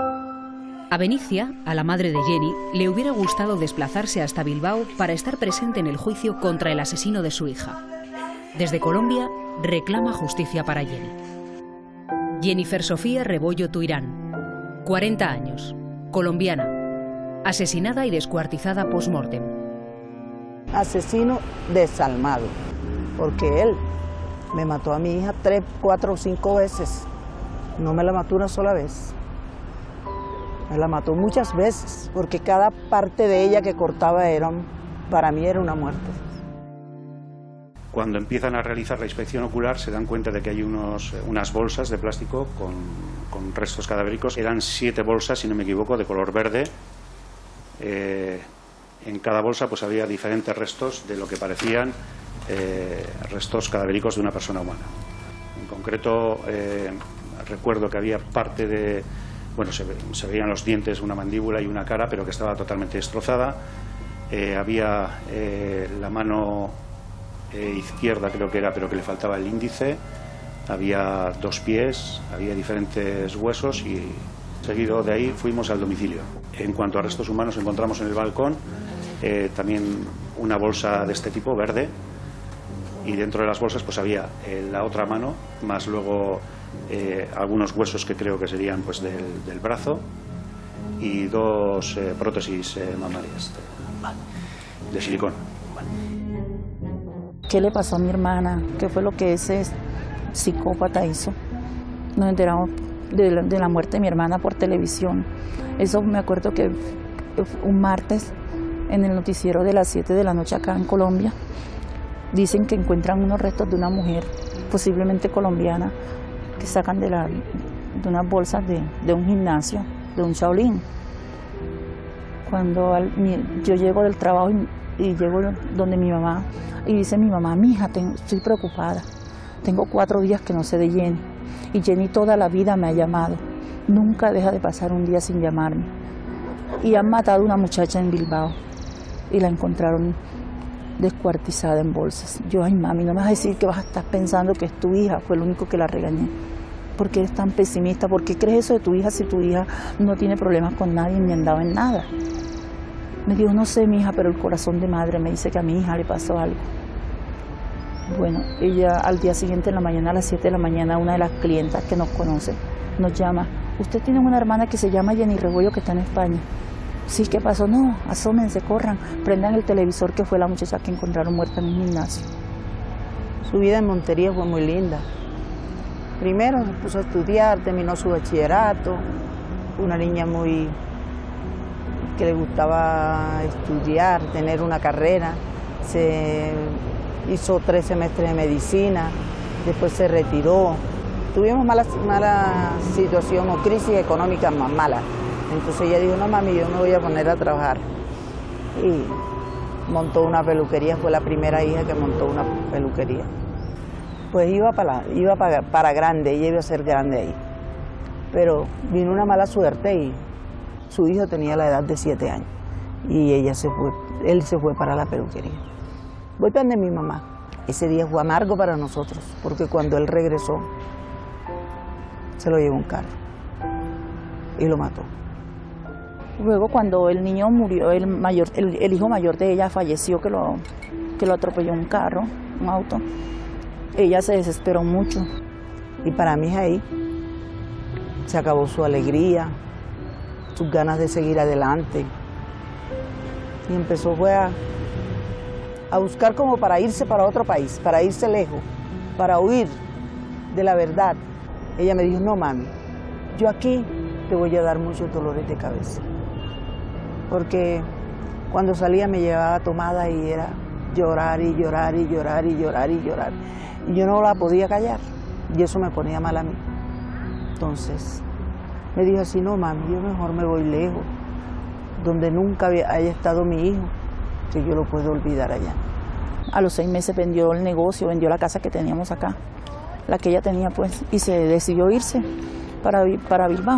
A Benicia, a la madre de Jenny, le hubiera gustado desplazarse hasta Bilbao para estar presente en el juicio contra el asesino de su hija. Desde Colombia, reclama justicia para Jenny. Jennifer Sofía Rebollo Tuirán, 40 años, colombiana, asesinada y descuartizada post-mortem. Asesino desalmado, porque él me mató a mi hija 3, 4 o 5 veces. No me la mató una sola vez. Me la mató muchas veces, porque cada parte de ella que cortaba para mí era una muerte. Cuando empiezan a realizar la inspección ocular se dan cuenta de que hay unas bolsas de plástico con restos cadavéricos. Eran 7 bolsas, si no me equivoco, de color verde. En cada bolsa pues había diferentes restos de lo que parecían restos cadavéricos de una persona humana. En concreto, recuerdo que había parte bueno, se veían los dientes, una mandíbula y una cara, pero que estaba totalmente destrozada. Había la mano izquierda, creo que era, pero que le faltaba el índice. Había 2 pies, había diferentes huesos y seguido de ahí fuimos al domicilio. En cuanto a restos humanos, encontramos en el balcón también una bolsa de este tipo, verde, y dentro de las bolsas pues había la otra mano, más luego algunos huesos que creo que serían pues del brazo y 2 prótesis mamarias de silicona. ¿Qué le pasó a mi hermana? ¿Qué fue lo que ese psicópata hizo? Nos enteramos de la muerte de mi hermana por televisión. Eso me acuerdo que un martes en el noticiero de las 7 de la noche acá en Colombia dicen que encuentran unos restos de una mujer, posiblemente colombiana, que sacan de unas bolsas de un gimnasio, de un Shaolin. Cuando yo llego del trabajo y llego donde mi mamá, y dice mi mamá, mija, estoy preocupada, tengo 4 días que no sé de Jenny, y Jenny toda la vida me ha llamado, nunca deja de pasar un día sin llamarme. Y han matado a una muchacha en Bilbao, y la encontraron descuartizada en bolsas. Yo, ay mami, no me vas a decir que vas a estar pensando que es tu hija, fue lo único que la regañé. ¿Por qué eres tan pesimista? ¿Por qué crees eso de tu hija si tu hija no tiene problemas con nadie ni andaba en nada? Me dijo, no sé, mi hija, pero el corazón de madre me dice que a mi hija le pasó algo. Bueno, ella al día siguiente en la mañana, a las 7 de la mañana, una de las clientas que nos conoce, nos llama. Usted tiene una hermana que se llama Jenny Rebollo que está en España. Sí, ¿qué pasó? No, asómense, corran, prendan el televisor, que fue la muchacha que encontraron muerta en un gimnasio. Su vida en Montería fue muy linda. Primero se puso a estudiar, terminó su bachillerato, una niña muy que le gustaba estudiar, tener una carrera. Se hizo 3 semestres de medicina, después se retiró. Tuvimos mala situación o crisis económica más mala. Entonces ella dijo, no mami, yo me voy a poner a trabajar. Y montó una peluquería, fue la primera hija que montó una peluquería. Pues iba para grande, ella iba a ser grande ahí. Pero vino una mala suerte y su hijo tenía la edad de 7 años. Y él se fue para la peluquería. Voy para donde mi mamá. Ese día fue amargo para nosotros, porque cuando él regresó, se lo llevó un carro y lo mató. Luego cuando el niño murió, el hijo mayor de ella falleció, que lo atropelló un carro, un auto, ella se desesperó mucho. Y para mí ahí se acabó su alegría, sus ganas de seguir adelante. Y empezó a buscar como para irse para otro país, para irse lejos, para huir de la verdad. Ella me dijo, no mami, yo aquí te voy a dar muchos dolores de cabeza. Porque cuando salía me llevaba tomada y era llorar y llorar y llorar y llorar y llorar. Y yo no la podía callar y eso me ponía mal a mí. Entonces me dijo así, no mami, yo mejor me voy lejos, donde nunca haya estado mi hijo, que yo lo puedo olvidar allá. A los 6 meses vendió el negocio, vendió la casa que teníamos acá, la que ella tenía pues, y se decidió irse para Bilbao.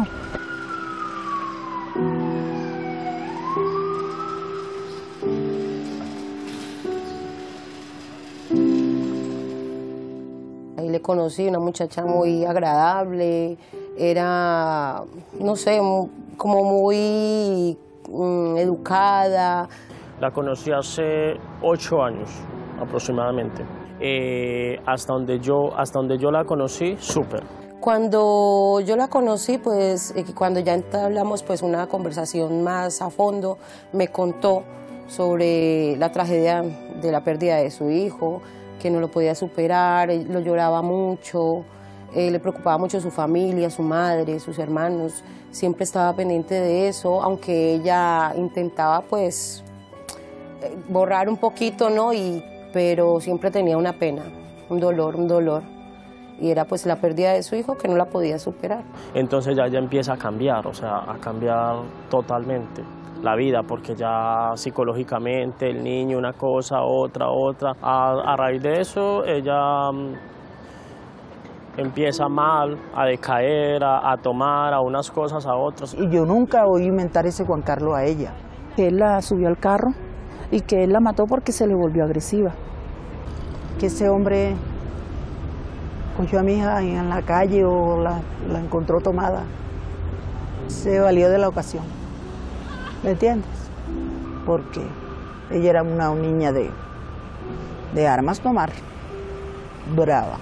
Ahí le conocí, una muchacha muy agradable, era, no sé, como muy educada. La conocí hace 8 años aproximadamente. Hasta donde yo la conocí, súper. Cuando yo la conocí, pues cuando ya entablamos pues una conversación más a fondo, me contó sobre la tragedia de la pérdida de su hijo, que no lo podía superar, lo lloraba mucho, le preocupaba mucho su familia, su madre, sus hermanos, siempre estaba pendiente de eso, aunque ella intentaba pues borrar un poquito, ¿no? Pero siempre tenía una pena, un dolor. Y era pues la pérdida de su hijo que no la podía superar. Entonces ya empieza a cambiar, o sea, a cambiar totalmente la vida, porque ya psicológicamente el niño una cosa, otra. A raíz de eso ella empieza mal, a decaer, a tomar a unas cosas, a otras. Y yo nunca oí mentar ese Juan Carlos a ella. Que él la subió al carro y que él la mató porque se le volvió agresiva. Que ese hombre cogió a mi hija en la calle o la encontró tomada. Se valió de la ocasión. ¿Me entiendes? Porque ella era una niña de armas tomar. Brava.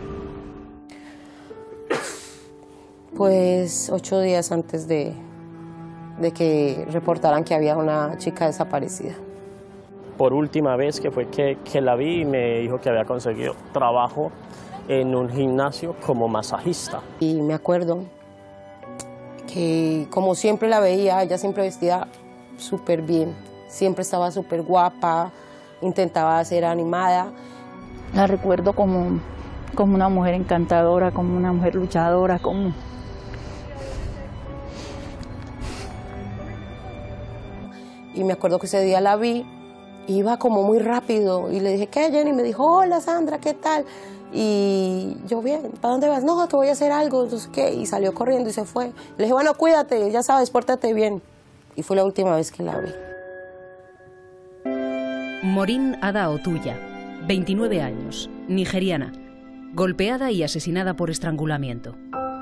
Pues 8 días antes de que reportaran que había una chica desaparecida. Por última vez que fue que la vi, me dijo que había conseguido trabajo en un gimnasio como masajista. Y me acuerdo que como siempre la veía, ella siempre vestía súper bien, siempre estaba súper guapa, intentaba ser animada. La recuerdo como una mujer encantadora, como una mujer luchadora, como... Y me acuerdo que ese día la vi, iba como muy rápido y le dije, ¿qué, Jenny? Me dijo, hola Sandra, ¿qué tal? Y yo, bien, ¿para dónde vas? No, te voy a hacer algo, no sé qué. Y salió corriendo y se fue. Le dije, bueno, cuídate, ya sabes, pórtate bien. Y fue la última vez que la vi. Maureen Ada Otuya, 29 años, nigeriana, golpeada y asesinada por estrangulamiento.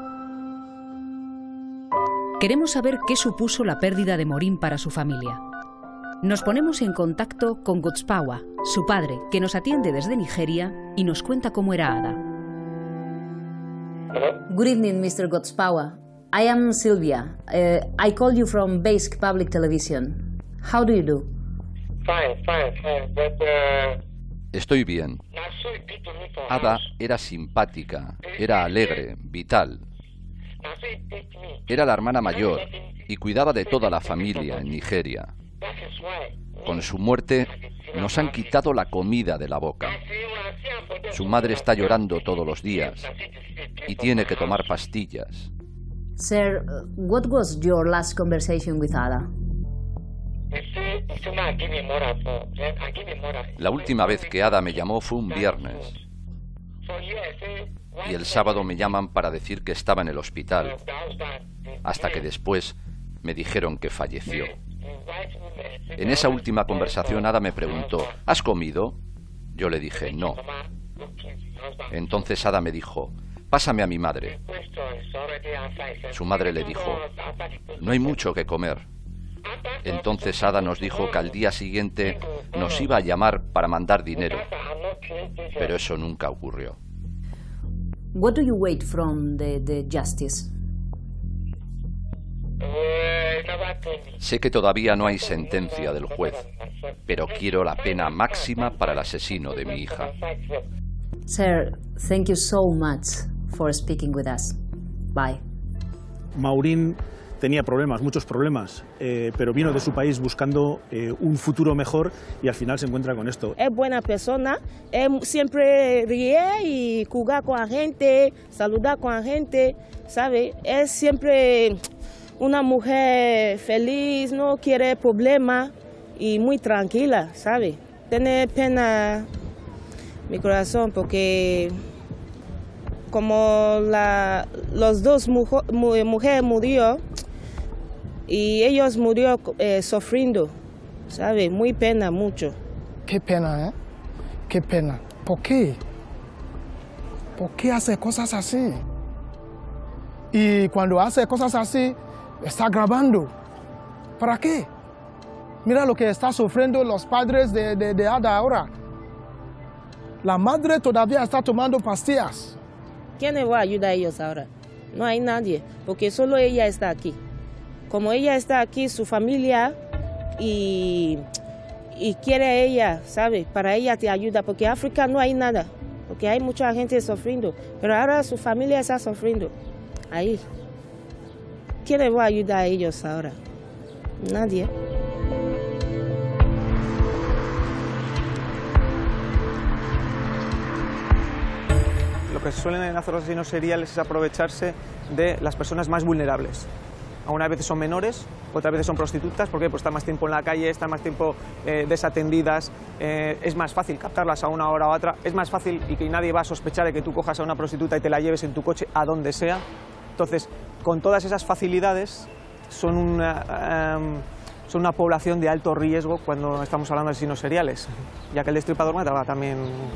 Queremos saber qué supuso la pérdida de Maureen para su familia. Nos ponemos en contacto con Godspawa, su padre, que nos atiende desde Nigeria y nos cuenta cómo era Ada. Good evening, Mr. Godspawa. I am Sylvia. I call you from Basque Public Television. How do you do? Fine. But, Estoy bien. Ada era simpática, era alegre, vital. Era la hermana mayor y cuidaba de toda la familia en Nigeria. Con su muerte nos han quitado la comida de la boca. Su madre está llorando todos los días y tiene que tomar pastillas. Sir, what was your last conversation with Ada? La última vez que Ada me llamó fue un viernes. Y el sábado me llaman para decir que estaba en el hospital, hasta que después me dijeron que falleció. En esa última conversación Ada me preguntó, ¿has comido? Yo le dije, no. Entonces Ada me dijo, pásame a mi madre. Su madre le dijo, no hay mucho que comer. Entonces Ada nos dijo que al día siguiente nos iba a llamar para mandar dinero, pero eso nunca ocurrió. What do you wait from the justice? Sé que todavía no hay sentencia del juez, pero quiero la pena máxima para el asesino de mi hija. Sir, thank you so much for speaking with us. Bye. Maureen tenía problemas, muchos problemas, pero vino de su país buscando un futuro mejor y al final se encuentra con esto. Es buena persona, siempre ríe y juega con la gente, saluda con la gente, ¿sabe? Es siempre una mujer feliz, no quiere problemas y muy tranquila, ¿sabe? Tiene pena mi corazón porque como los dos mujeres murió y ellos murió sufriendo, ¿sabe? Muy pena, mucho. Qué pena, ¿eh? Qué pena. ¿Por qué? ¿Por qué hace cosas así? Y cuando hace cosas así, está grabando. ¿Para qué? Mira lo que están sufriendo los padres de Ada ahora. La madre todavía está tomando pastillas. ¿Quién le va a ayudar a ellos ahora? No hay nadie, porque solo ella está aquí. Como ella está aquí, su familia, y quiere a ella, ¿sabe? Para ella te ayuda, porque en África no hay nada, porque hay mucha gente sufriendo, pero ahora su familia está sufriendo. Ahí. ¿Quién le va a ayudar a ellos ahora? Nadie. Lo que suelen hacer los asesinos seriales es aprovecharse de las personas más vulnerables. Algunas veces son menores, otras veces son prostitutas, porque pues están más tiempo en la calle, están más tiempo desatendidas, es más fácil captarlas a una hora u otra, es más fácil y que nadie va a sospechar de que tú cojas a una prostituta y te la lleves en tu coche a donde sea. Entonces, con todas esas facilidades, son una población de alto riesgo cuando estamos hablando de asesinos seriales, ya que el destripador mataba también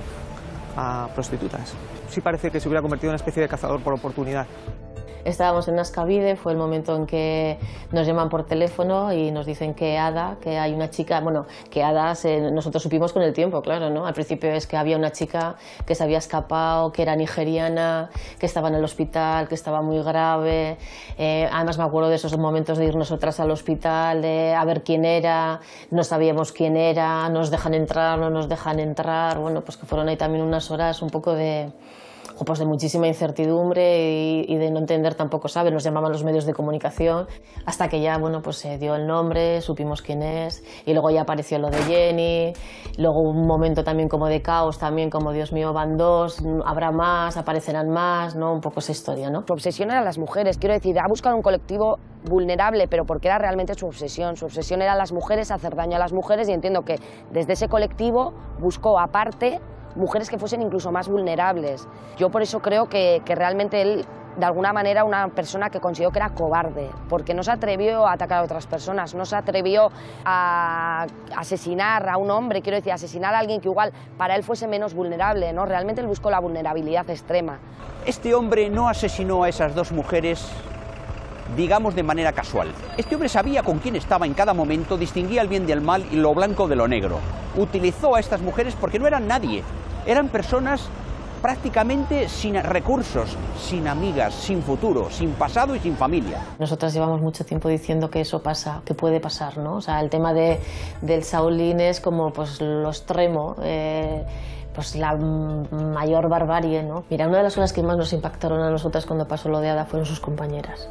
a prostitutas. Sí parece que se hubiera convertido en una especie de cazador por oportunidad. Estábamos en Ascavide, fue el momento en que nos llaman por teléfono y nos dicen que Ada, que hay una chica, bueno, que Ada nosotros supimos con el tiempo, claro, ¿no? Al principio es que había una chica que se había escapado, que era nigeriana, que estaba en el hospital, que estaba muy grave. Además me acuerdo de esos momentos de ir nosotras al hospital, de a ver quién era, no sabíamos quién era, nos dejan entrar, no nos dejan entrar. Bueno, pues que fueron ahí también unas horas un poco de muchísima incertidumbre y de no entender tampoco, ¿sabes? Nos llamaban los medios de comunicación hasta que ya, bueno, pues se dio el nombre, supimos quién es y luego ya apareció lo de Jenny, luego un momento también como de caos, también como Dios mío, van dos, habrá más, aparecerán más, ¿no? Un poco esa historia, ¿no? Su obsesión era las mujeres, quiero decir, ha buscado un colectivo vulnerable, pero porque era realmente su obsesión era las mujeres, hacer daño a las mujeres y entiendo que desde ese colectivo buscó aparte mujeres que fuesen incluso más vulnerables. Yo por eso creo que realmente él, de alguna manera, una persona que consideró que era cobarde, porque no se atrevió a atacar a otras personas, no se atrevió a asesinar a un hombre, quiero decir, asesinar a alguien que igual para él fuese menos vulnerable, ¿no? Realmente él buscó la vulnerabilidad extrema. Este hombre no asesinó a esas dos mujeres, digamos, de manera casual. Este hombre sabía con quién estaba en cada momento, distinguía el bien del mal y lo blanco de lo negro. Utilizó a estas mujeres porque no eran nadie, eran personas prácticamente sin recursos, sin amigas, sin futuro, sin pasado y sin familia. Nosotras llevamos mucho tiempo diciendo que eso pasa, que puede pasar, ¿no? O sea, el tema del Shaolin es como pues lo extremo, pues la mayor barbarie, ¿no? Mira, una de las cosas que más nos impactaron a nosotras cuando pasó lo de Ada fueron sus compañeras.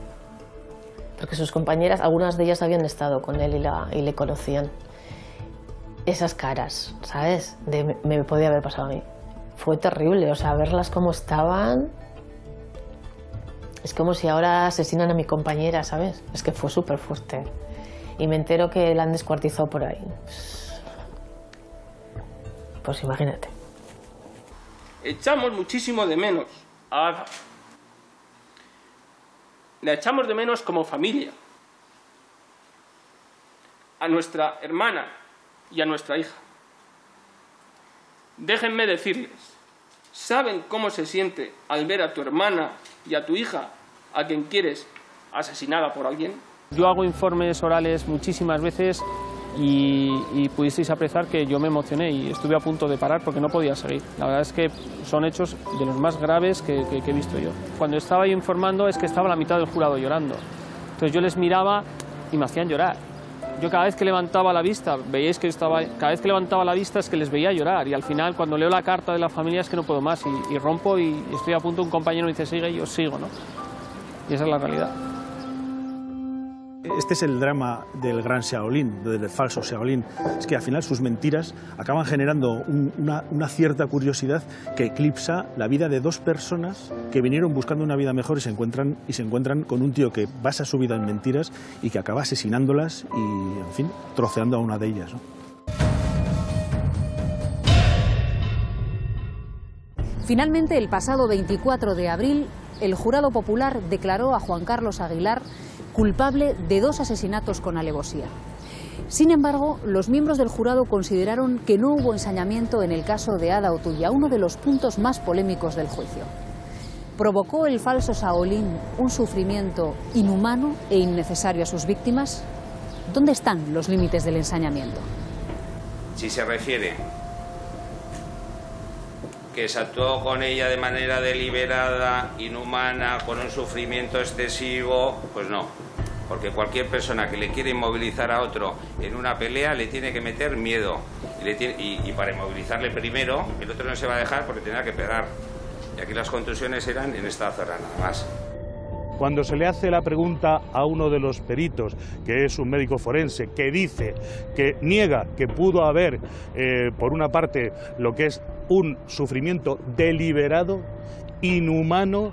Porque sus compañeras, algunas de ellas habían estado con él y le conocían. Esas caras, ¿sabes? Me podía haber pasado a mí. Fue terrible, o sea, verlas cómo estaban. Es como si ahora asesinan a mi compañera, ¿sabes? Es que fue súper fuerte. Y me entero que la han descuartizado por ahí. Pues imagínate. Echamos muchísimo de menos a Ada. La echamos de menos como familia. A nuestra hermana y a nuestra hija. Déjenme decirles, ¿saben cómo se siente al ver a tu hermana y a tu hija, a quien quieres, asesinada por alguien? Yo hago informes orales muchísimas veces y pudisteis apreciar que yo me emocioné y estuve a punto de parar porque no podía seguir. La verdad es que son hechos de los más graves que he visto yo. Cuando estaba yo informando es que estaba la mitad del jurado llorando. Entonces yo les miraba y me hacían llorar. Yo cada vez que levantaba la vista, veíais que cada vez que levantaba la vista es que les veía llorar y al final cuando leo la carta de la familia es que no puedo más y rompo y estoy a punto, un compañero me dice sigue y yo sigo, ¿no? Y esa es la realidad. Este es el drama del gran Shaolin, del falso Shaolin. Es que al final sus mentiras acaban generando una cierta curiosidad que eclipsa la vida de dos personas que vinieron buscando una vida mejor y se encuentran con un tío que basa su vida en mentiras y que acaba asesinándolas y, en fin, troceando a una de ellas, ¿no? Finalmente, el pasado 24 de abril, el jurado popular declaró a Juan Carlos Aguilar culpable de 2 asesinatos con alevosía. Sin embargo, los miembros del jurado consideraron que no hubo ensañamiento en el caso de Ada Otuya, uno de los puntos más polémicos del juicio. ¿Provocó el falso Shaolin un sufrimiento inhumano e innecesario a sus víctimas? ¿Dónde están los límites del ensañamiento? Si se refiere que se actuó con ella de manera deliberada, inhumana, con un sufrimiento excesivo, pues no. Porque cualquier persona que le quiere inmovilizar a otro en una pelea le tiene que meter miedo. Y para inmovilizarle primero, el otro no se va a dejar porque tendrá que pegar. Y aquí las contusiones eran en esta zona nada más. Cuando se le hace la pregunta a uno de los peritos, que es un médico forense, que dice, que niega que pudo haber, por una parte, lo que es un sufrimiento deliberado, inhumano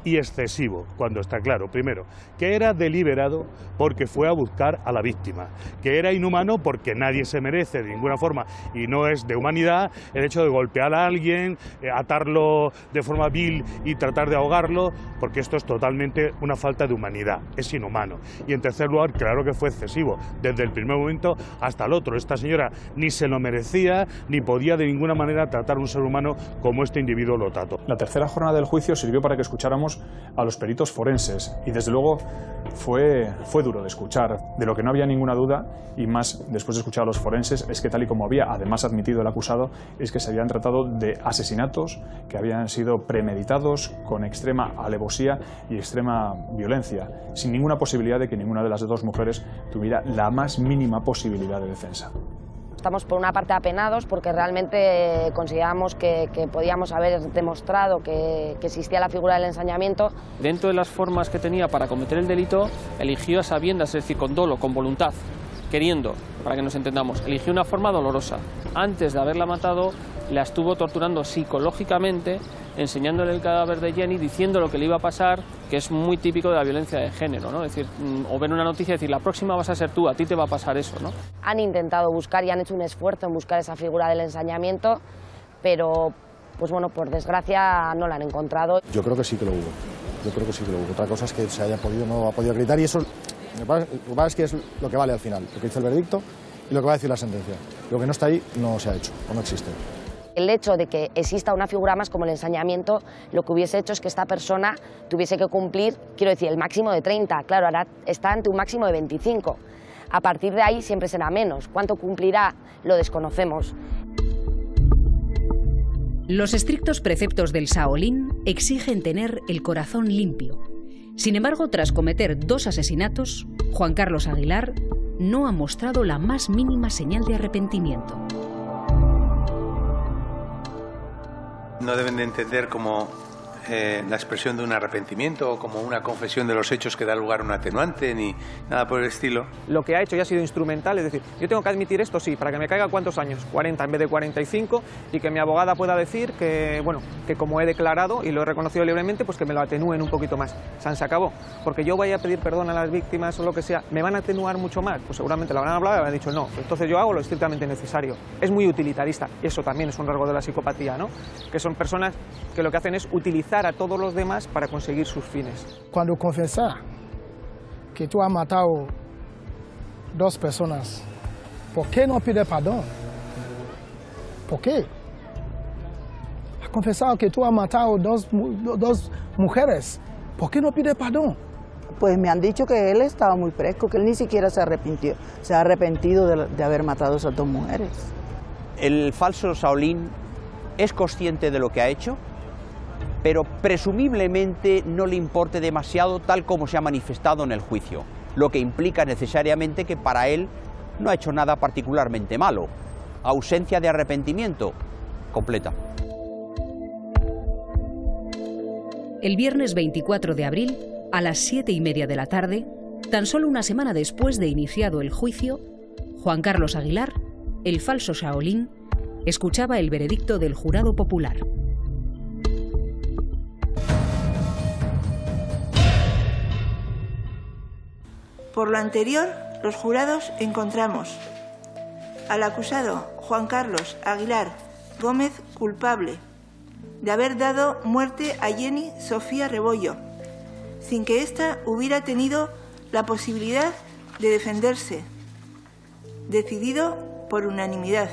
y excesivo, cuando está claro, primero, que era deliberado porque fue a buscar a la víctima, que era inhumano porque nadie se merece de ninguna forma y no es de humanidad el hecho de golpear a alguien, atarlo de forma vil y tratar de ahogarlo, porque esto es totalmente una falta de humanidad, es inhumano. Y en tercer lugar, claro que fue excesivo, desde el primer momento hasta el otro. Esta señora ni se lo merecía, ni podía de ninguna manera tratar a un ser humano como este individuo lo trató. La tercera jornada del juicio sirvió para que escucháramos a los peritos forenses y desde luego fue duro de escuchar. De lo que no había ninguna duda, y más después de escuchar a los forenses, es que tal y como había además admitido el acusado, es que se habían tratado de asesinatos que habían sido premeditados con extrema alevosía y extrema violencia, sin ninguna posibilidad de que ninguna de las dos mujeres tuviera la más mínima posibilidad de defensa. Estamos por una parte apenados porque realmente consideramos que podíamos haber demostrado que existía la figura del ensañamiento. Dentro de las formas que tenía para cometer el delito, eligió a sabiendas, es decir, con dolo, con voluntad, queriendo, para que nos entendamos, eligió una forma dolorosa. Antes de haberla matado, la estuvo torturando psicológicamente, enseñándole el cadáver de Jenny, diciendo lo que le iba a pasar, que es muy típico de la violencia de género, ¿no? Es decir, o ver una noticia y decir, la próxima vas a ser tú, a ti te va a pasar eso, ¿no? Han intentado buscar y han hecho un esfuerzo en buscar esa figura del ensañamiento, pero, pues bueno, por desgracia no la han encontrado. Yo creo que sí que lo hubo. Yo creo que sí que lo hubo. Otra cosa es que se haya podido, no ha podido acreditar, y eso lo que pasa es que es lo que vale al final, lo que dice el veredicto y lo que va a decir la sentencia. Lo que no está ahí no se ha hecho o no existe. El hecho de que exista una figura más como el ensañamiento, lo que hubiese hecho es que esta persona tuviese que cumplir, quiero decir, el máximo de 30. Claro, ahora está ante un máximo de 25. A partir de ahí siempre será menos. ¿Cuánto cumplirá? Lo desconocemos. Los estrictos preceptos del Shaolin exigen tener el corazón limpio. Sin embargo, tras cometer 2 asesinatos, Juan Carlos Aguilar no ha mostrado la más mínima señal de arrepentimiento. No deben de entender como la expresión de un arrepentimiento o como una confesión de los hechos que da lugar a un atenuante, ni nada por el estilo. Lo que ha hecho ya ha sido instrumental, es decir, yo tengo que admitir esto, sí, para que me caiga ¿cuántos años? 40 en vez de 45, y que mi abogada pueda decir que, bueno, que como he declarado y lo he reconocido libremente, pues que me lo atenúen un poquito más. Se acabó. Porque yo vaya a pedir perdón a las víctimas o lo que sea, ¿me van a atenuar mucho más? Pues seguramente lo habrán hablado y habrán dicho no. Entonces yo hago lo estrictamente necesario. Es muy utilitarista, eso también es un rasgo de la psicopatía, ¿no? Que son personas que lo que hacen es utilizar a todos los demás para conseguir sus fines. Cuando confiesas que tú has matado 2 personas, ¿por qué no pides perdón? ¿Por qué? Has confesado que tú has matado dos mujeres, ¿por qué no pides perdón? Pues me han dicho que él estaba muy fresco, que él ni siquiera se ha arrepentido de haber matado a esas 2 mujeres. El falso Shaolin es consciente de lo que ha hecho, pero presumiblemente no le importe demasiado tal como se ha manifestado en el juicio, lo que implica necesariamente que para él no ha hecho nada particularmente malo. Ausencia de arrepentimiento completa. El viernes 24 de abril, a las 7:30 de la tarde, tan solo una semana después de iniciado el juicio, Juan Carlos Aguilar, el falso Shaolin, escuchaba el veredicto del jurado popular. Por lo anterior, los jurados encontramos al acusado Juan Carlos Aguilar Gómez culpable de haber dado muerte a Jenny Sofía Rebollo, sin que ésta hubiera tenido la posibilidad de defenderse, decidido por unanimidad.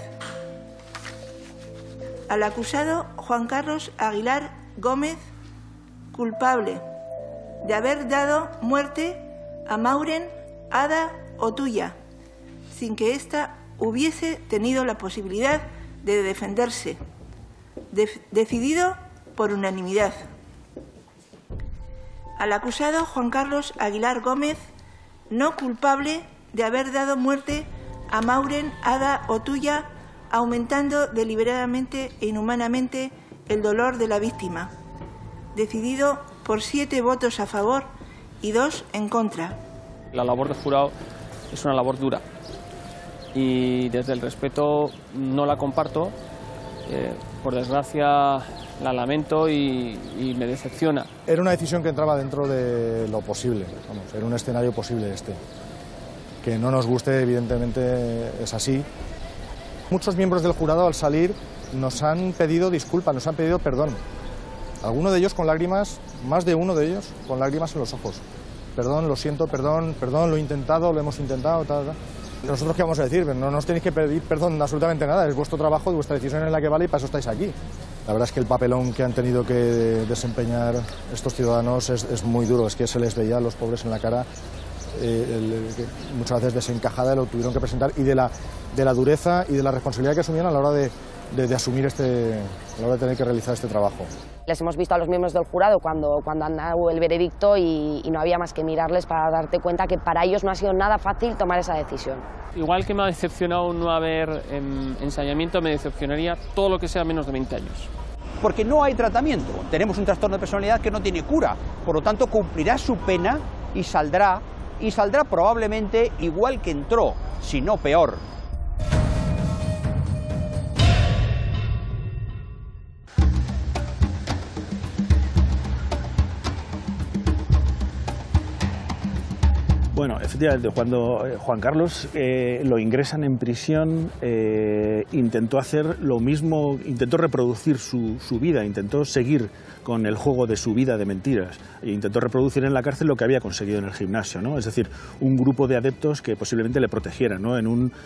Al acusado Juan Carlos Aguilar Gómez culpable de haber dado muerte a Mauren Ada Otuya, sin que ésta hubiese tenido la posibilidad de defenderse, decidido por unanimidad. Al acusado Juan Carlos Aguilar Gómez, no culpable de haber dado muerte a Mauren Ada Otuya, aumentando deliberadamente e inhumanamente el dolor de la víctima, decidido por 7 votos a favor y 2 en contra. La labor de jurado es una labor dura y desde el respeto no la comparto. por desgracia la lamento y me decepciona. Era una decisión que entraba dentro de lo posible, vamos, era un escenario posible este. Que no nos guste, evidentemente, es así. Muchos miembros del jurado, al salir, nos han pedido disculpas, nos han pedido perdón. Algunos de ellos con lágrimas, más de uno de ellos, con lágrimas en los ojos. Perdón, lo siento, perdón, lo he intentado, lo hemos intentado, tal. Nosotros, ¿qué vamos a decir? No nos tenéis que pedir perdón absolutamente nada, es vuestro trabajo, vuestra decisión en la que vale y para eso estáis aquí. La verdad es que el papelón que han tenido que desempeñar estos ciudadanos es muy duro, es que se les veía a los pobres en la cara muchas veces desencajada, lo tuvieron que presentar, y de la dureza y de la responsabilidad que asumían a la hora de asumir a la hora de tener que realizar este trabajo. Les hemos visto a los miembros del jurado cuando han dado el veredicto y no había más que mirarles para darte cuenta que para ellos no ha sido nada fácil tomar esa decisión. Igual que me ha decepcionado no haber ensañamiento, me decepcionaría todo lo que sea menos de 20 años. Porque no hay tratamiento. Tenemos un trastorno de personalidad que no tiene cura. Por lo tanto, cumplirá su pena y saldrá probablemente igual que entró, si no peor. Bueno, efectivamente, cuando Juan Carlos lo ingresan en prisión, intentó hacer lo mismo, intentó reproducir su vida, intentó seguir con el juego de su vida de mentiras, e intentó reproducir en la cárcel lo que había conseguido en el gimnasio, ¿no? Es decir, un grupo de adeptos que posiblemente le protegieran, ¿no? En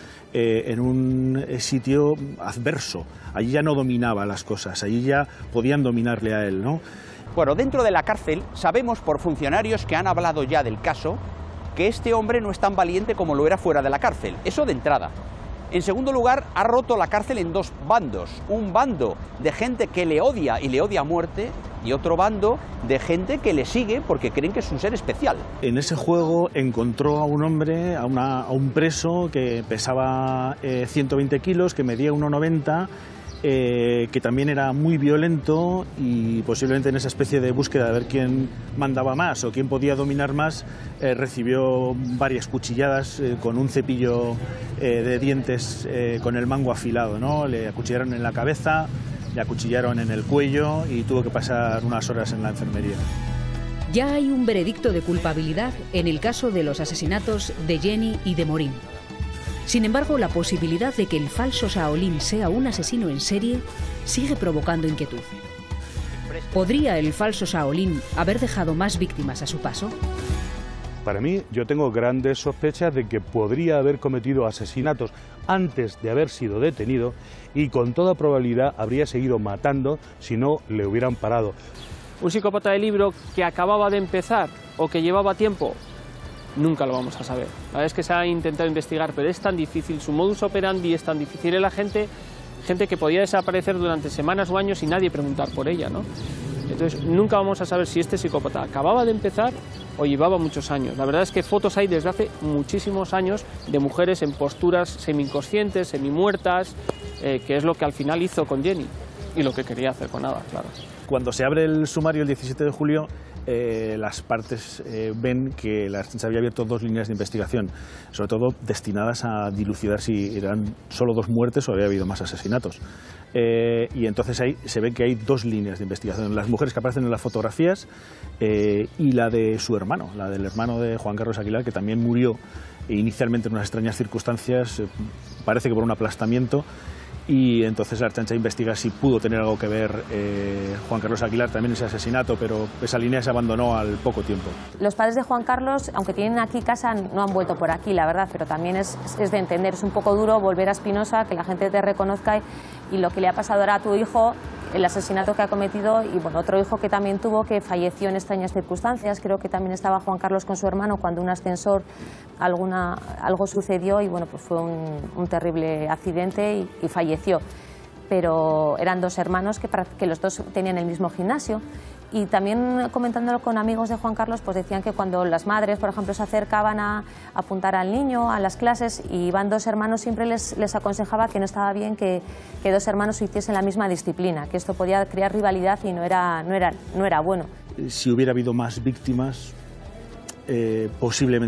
un sitio adverso. Allí ya no dominaba las cosas, allí ya podían dominarle a él, ¿no? Bueno, dentro de la cárcel sabemos por funcionarios que han hablado ya del caso que este hombre no es tan valiente como lo era fuera de la cárcel, eso de entrada. En segundo lugar, ha roto la cárcel en dos bandos, un bando de gente que le odia y le odia a muerte, y otro bando de gente que le sigue porque creen que es un ser especial. En ese juego encontró a un hombre, a un preso que pesaba 120 kilos, que medía 1,90, que también era muy violento, y posiblemente en esa especie de búsqueda de ver quién mandaba más o quién podía dominar más, recibió varias cuchilladas con un cepillo de dientes con el mango afilado, ¿no? Le acuchillaron en la cabeza, le acuchillaron en el cuello y tuvo que pasar unas horas en la enfermería. Ya hay un veredicto de culpabilidad en el caso de los asesinatos de Jenny y de Morín. Sin embargo, la posibilidad de que el falso Shaolin sea un asesino en serie sigue provocando inquietud. ¿Podría el falso Shaolin haber dejado más víctimas a su paso? Para mí, yo tengo grandes sospechas de que podría haber cometido asesinatos antes de haber sido detenido, y con toda probabilidad habría seguido matando si no le hubieran parado. Un psicópata de libro que acababa de empezar o que llevaba tiempo, nunca lo vamos a saber. La verdad es que se ha intentado investigar, pero es tan difícil, su modus operandi es tan difícil. Era gente que podía desaparecer durante semanas o años y nadie preguntar por ella, ¿no? Entonces nunca vamos a saber si este psicópata acababa de empezar o llevaba muchos años. La verdad es que fotos hay desde hace muchísimos años de mujeres en posturas semi-inconscientes, semi-muertas, que es lo que al final hizo con Jenny y lo que quería hacer con Ada, claro. Cuando se abre el sumario el 17 de julio, las partes ven que la Ertzaintza había abierto 2 líneas de investigación, sobre todo destinadas a dilucidar si eran solo 2 muertes o había habido más asesinatos. Y entonces ahí se ve que hay 2 líneas de investigación, las mujeres que aparecen en las fotografías y la de su hermano, la del hermano de Juan Carlos Aguilar, que también murió inicialmente en unas extrañas circunstancias, parece que por un aplastamiento. Y entonces la Ertzaintza investiga si pudo tener algo que ver Juan Carlos Aguilar también ese asesinato, pero esa línea se abandonó al poco tiempo. Los padres de Juan Carlos, aunque tienen aquí casa, no han vuelto por aquí, la verdad, pero también es de entender, es un poco duro volver a Espinosa, que la gente te reconozca, y lo que le ha pasado ahora a tu hijo, el asesinato que ha cometido, y bueno, otro hijo que también tuvo, que falleció en extrañas circunstancias. Creo que también estaba Juan Carlos con su hermano cuando un ascensor, algo sucedió, y bueno, pues fue un terrible accidente y falleció. Pero eran 2 hermanos que los 2 tenían el mismo gimnasio. Y también comentándolo con amigos de Juan Carlos, pues decían que cuando las madres, por ejemplo, se acercaban a apuntar al niño a las clases y iban 2 hermanos, siempre les aconsejaba que no estaba bien que 2 hermanos hiciesen la misma disciplina, que esto podía crear rivalidad y no era bueno. Si hubiera habido más víctimas,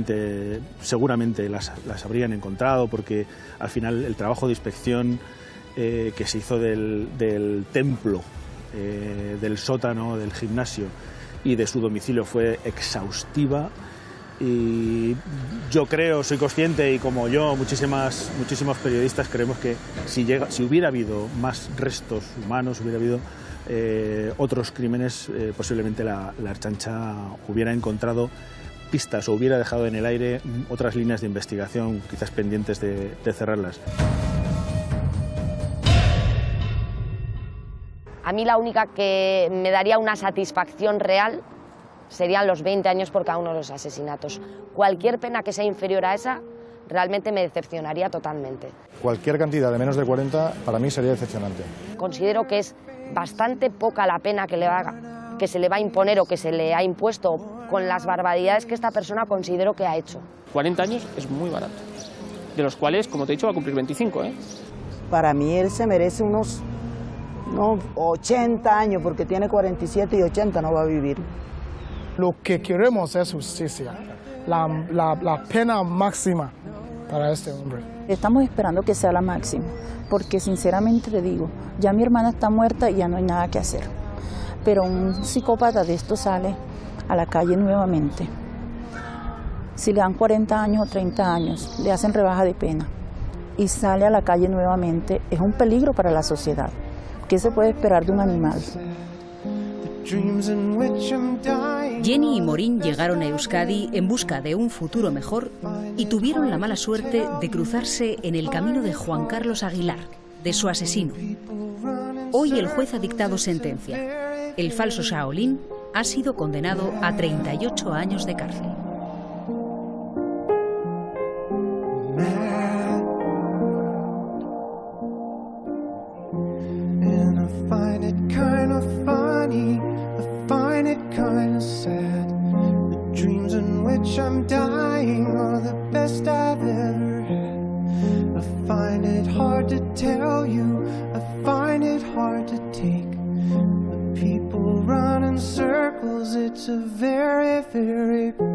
seguramente las habrían encontrado, porque al final el trabajo de inspección que se hizo del templo, del sótano, del gimnasio y de su domicilio fue exhaustiva. Y yo creo, soy consciente, y como yo, muchísimos periodistas creemos que si hubiera habido más restos humanos, hubiera habido otros crímenes, posiblemente la Ertzaintza hubiera encontrado pistas o hubiera dejado en el aire otras líneas de investigación, quizás pendientes de cerrarlas. A mí la única que me daría una satisfacción real serían los 20 años por cada uno de los asesinatos. Cualquier pena que sea inferior a esa realmente me decepcionaría totalmente. Cualquier cantidad de menos de 40 para mí sería decepcionante. Considero que es bastante poca la pena que se le va a imponer o que se le ha impuesto con las barbaridades que esta persona considero que ha hecho. 40 años es muy barato, de los cuales, como te he dicho, va a cumplir 25, ¿eh? Para mí él se merece unos 80 años, porque tiene 47 y 80 no va a vivir. Lo que queremos es justicia, la pena máxima para este hombre. Estamos esperando que sea la máxima, porque sinceramente te digo, ya mi hermana está muerta y ya no hay nada que hacer. Pero un psicópata de esto sale a la calle nuevamente. Si le dan 40 años o 30 años, le hacen rebaja de pena y sale a la calle nuevamente, es un peligro para la sociedad. ¿Qué se puede esperar de un animal? Jenny y Morín llegaron a Euskadi en busca de un futuro mejor y tuvieron la mala suerte de cruzarse en el camino de Juan Carlos Aguilar, de su asesino. Hoy el juez ha dictado sentencia. El falso Shaolin ha sido condenado a 38 años de cárcel. I'm dying are the best I've ever had. I find it hard to tell you, I find it hard to take. The people run in circles, it's a very, very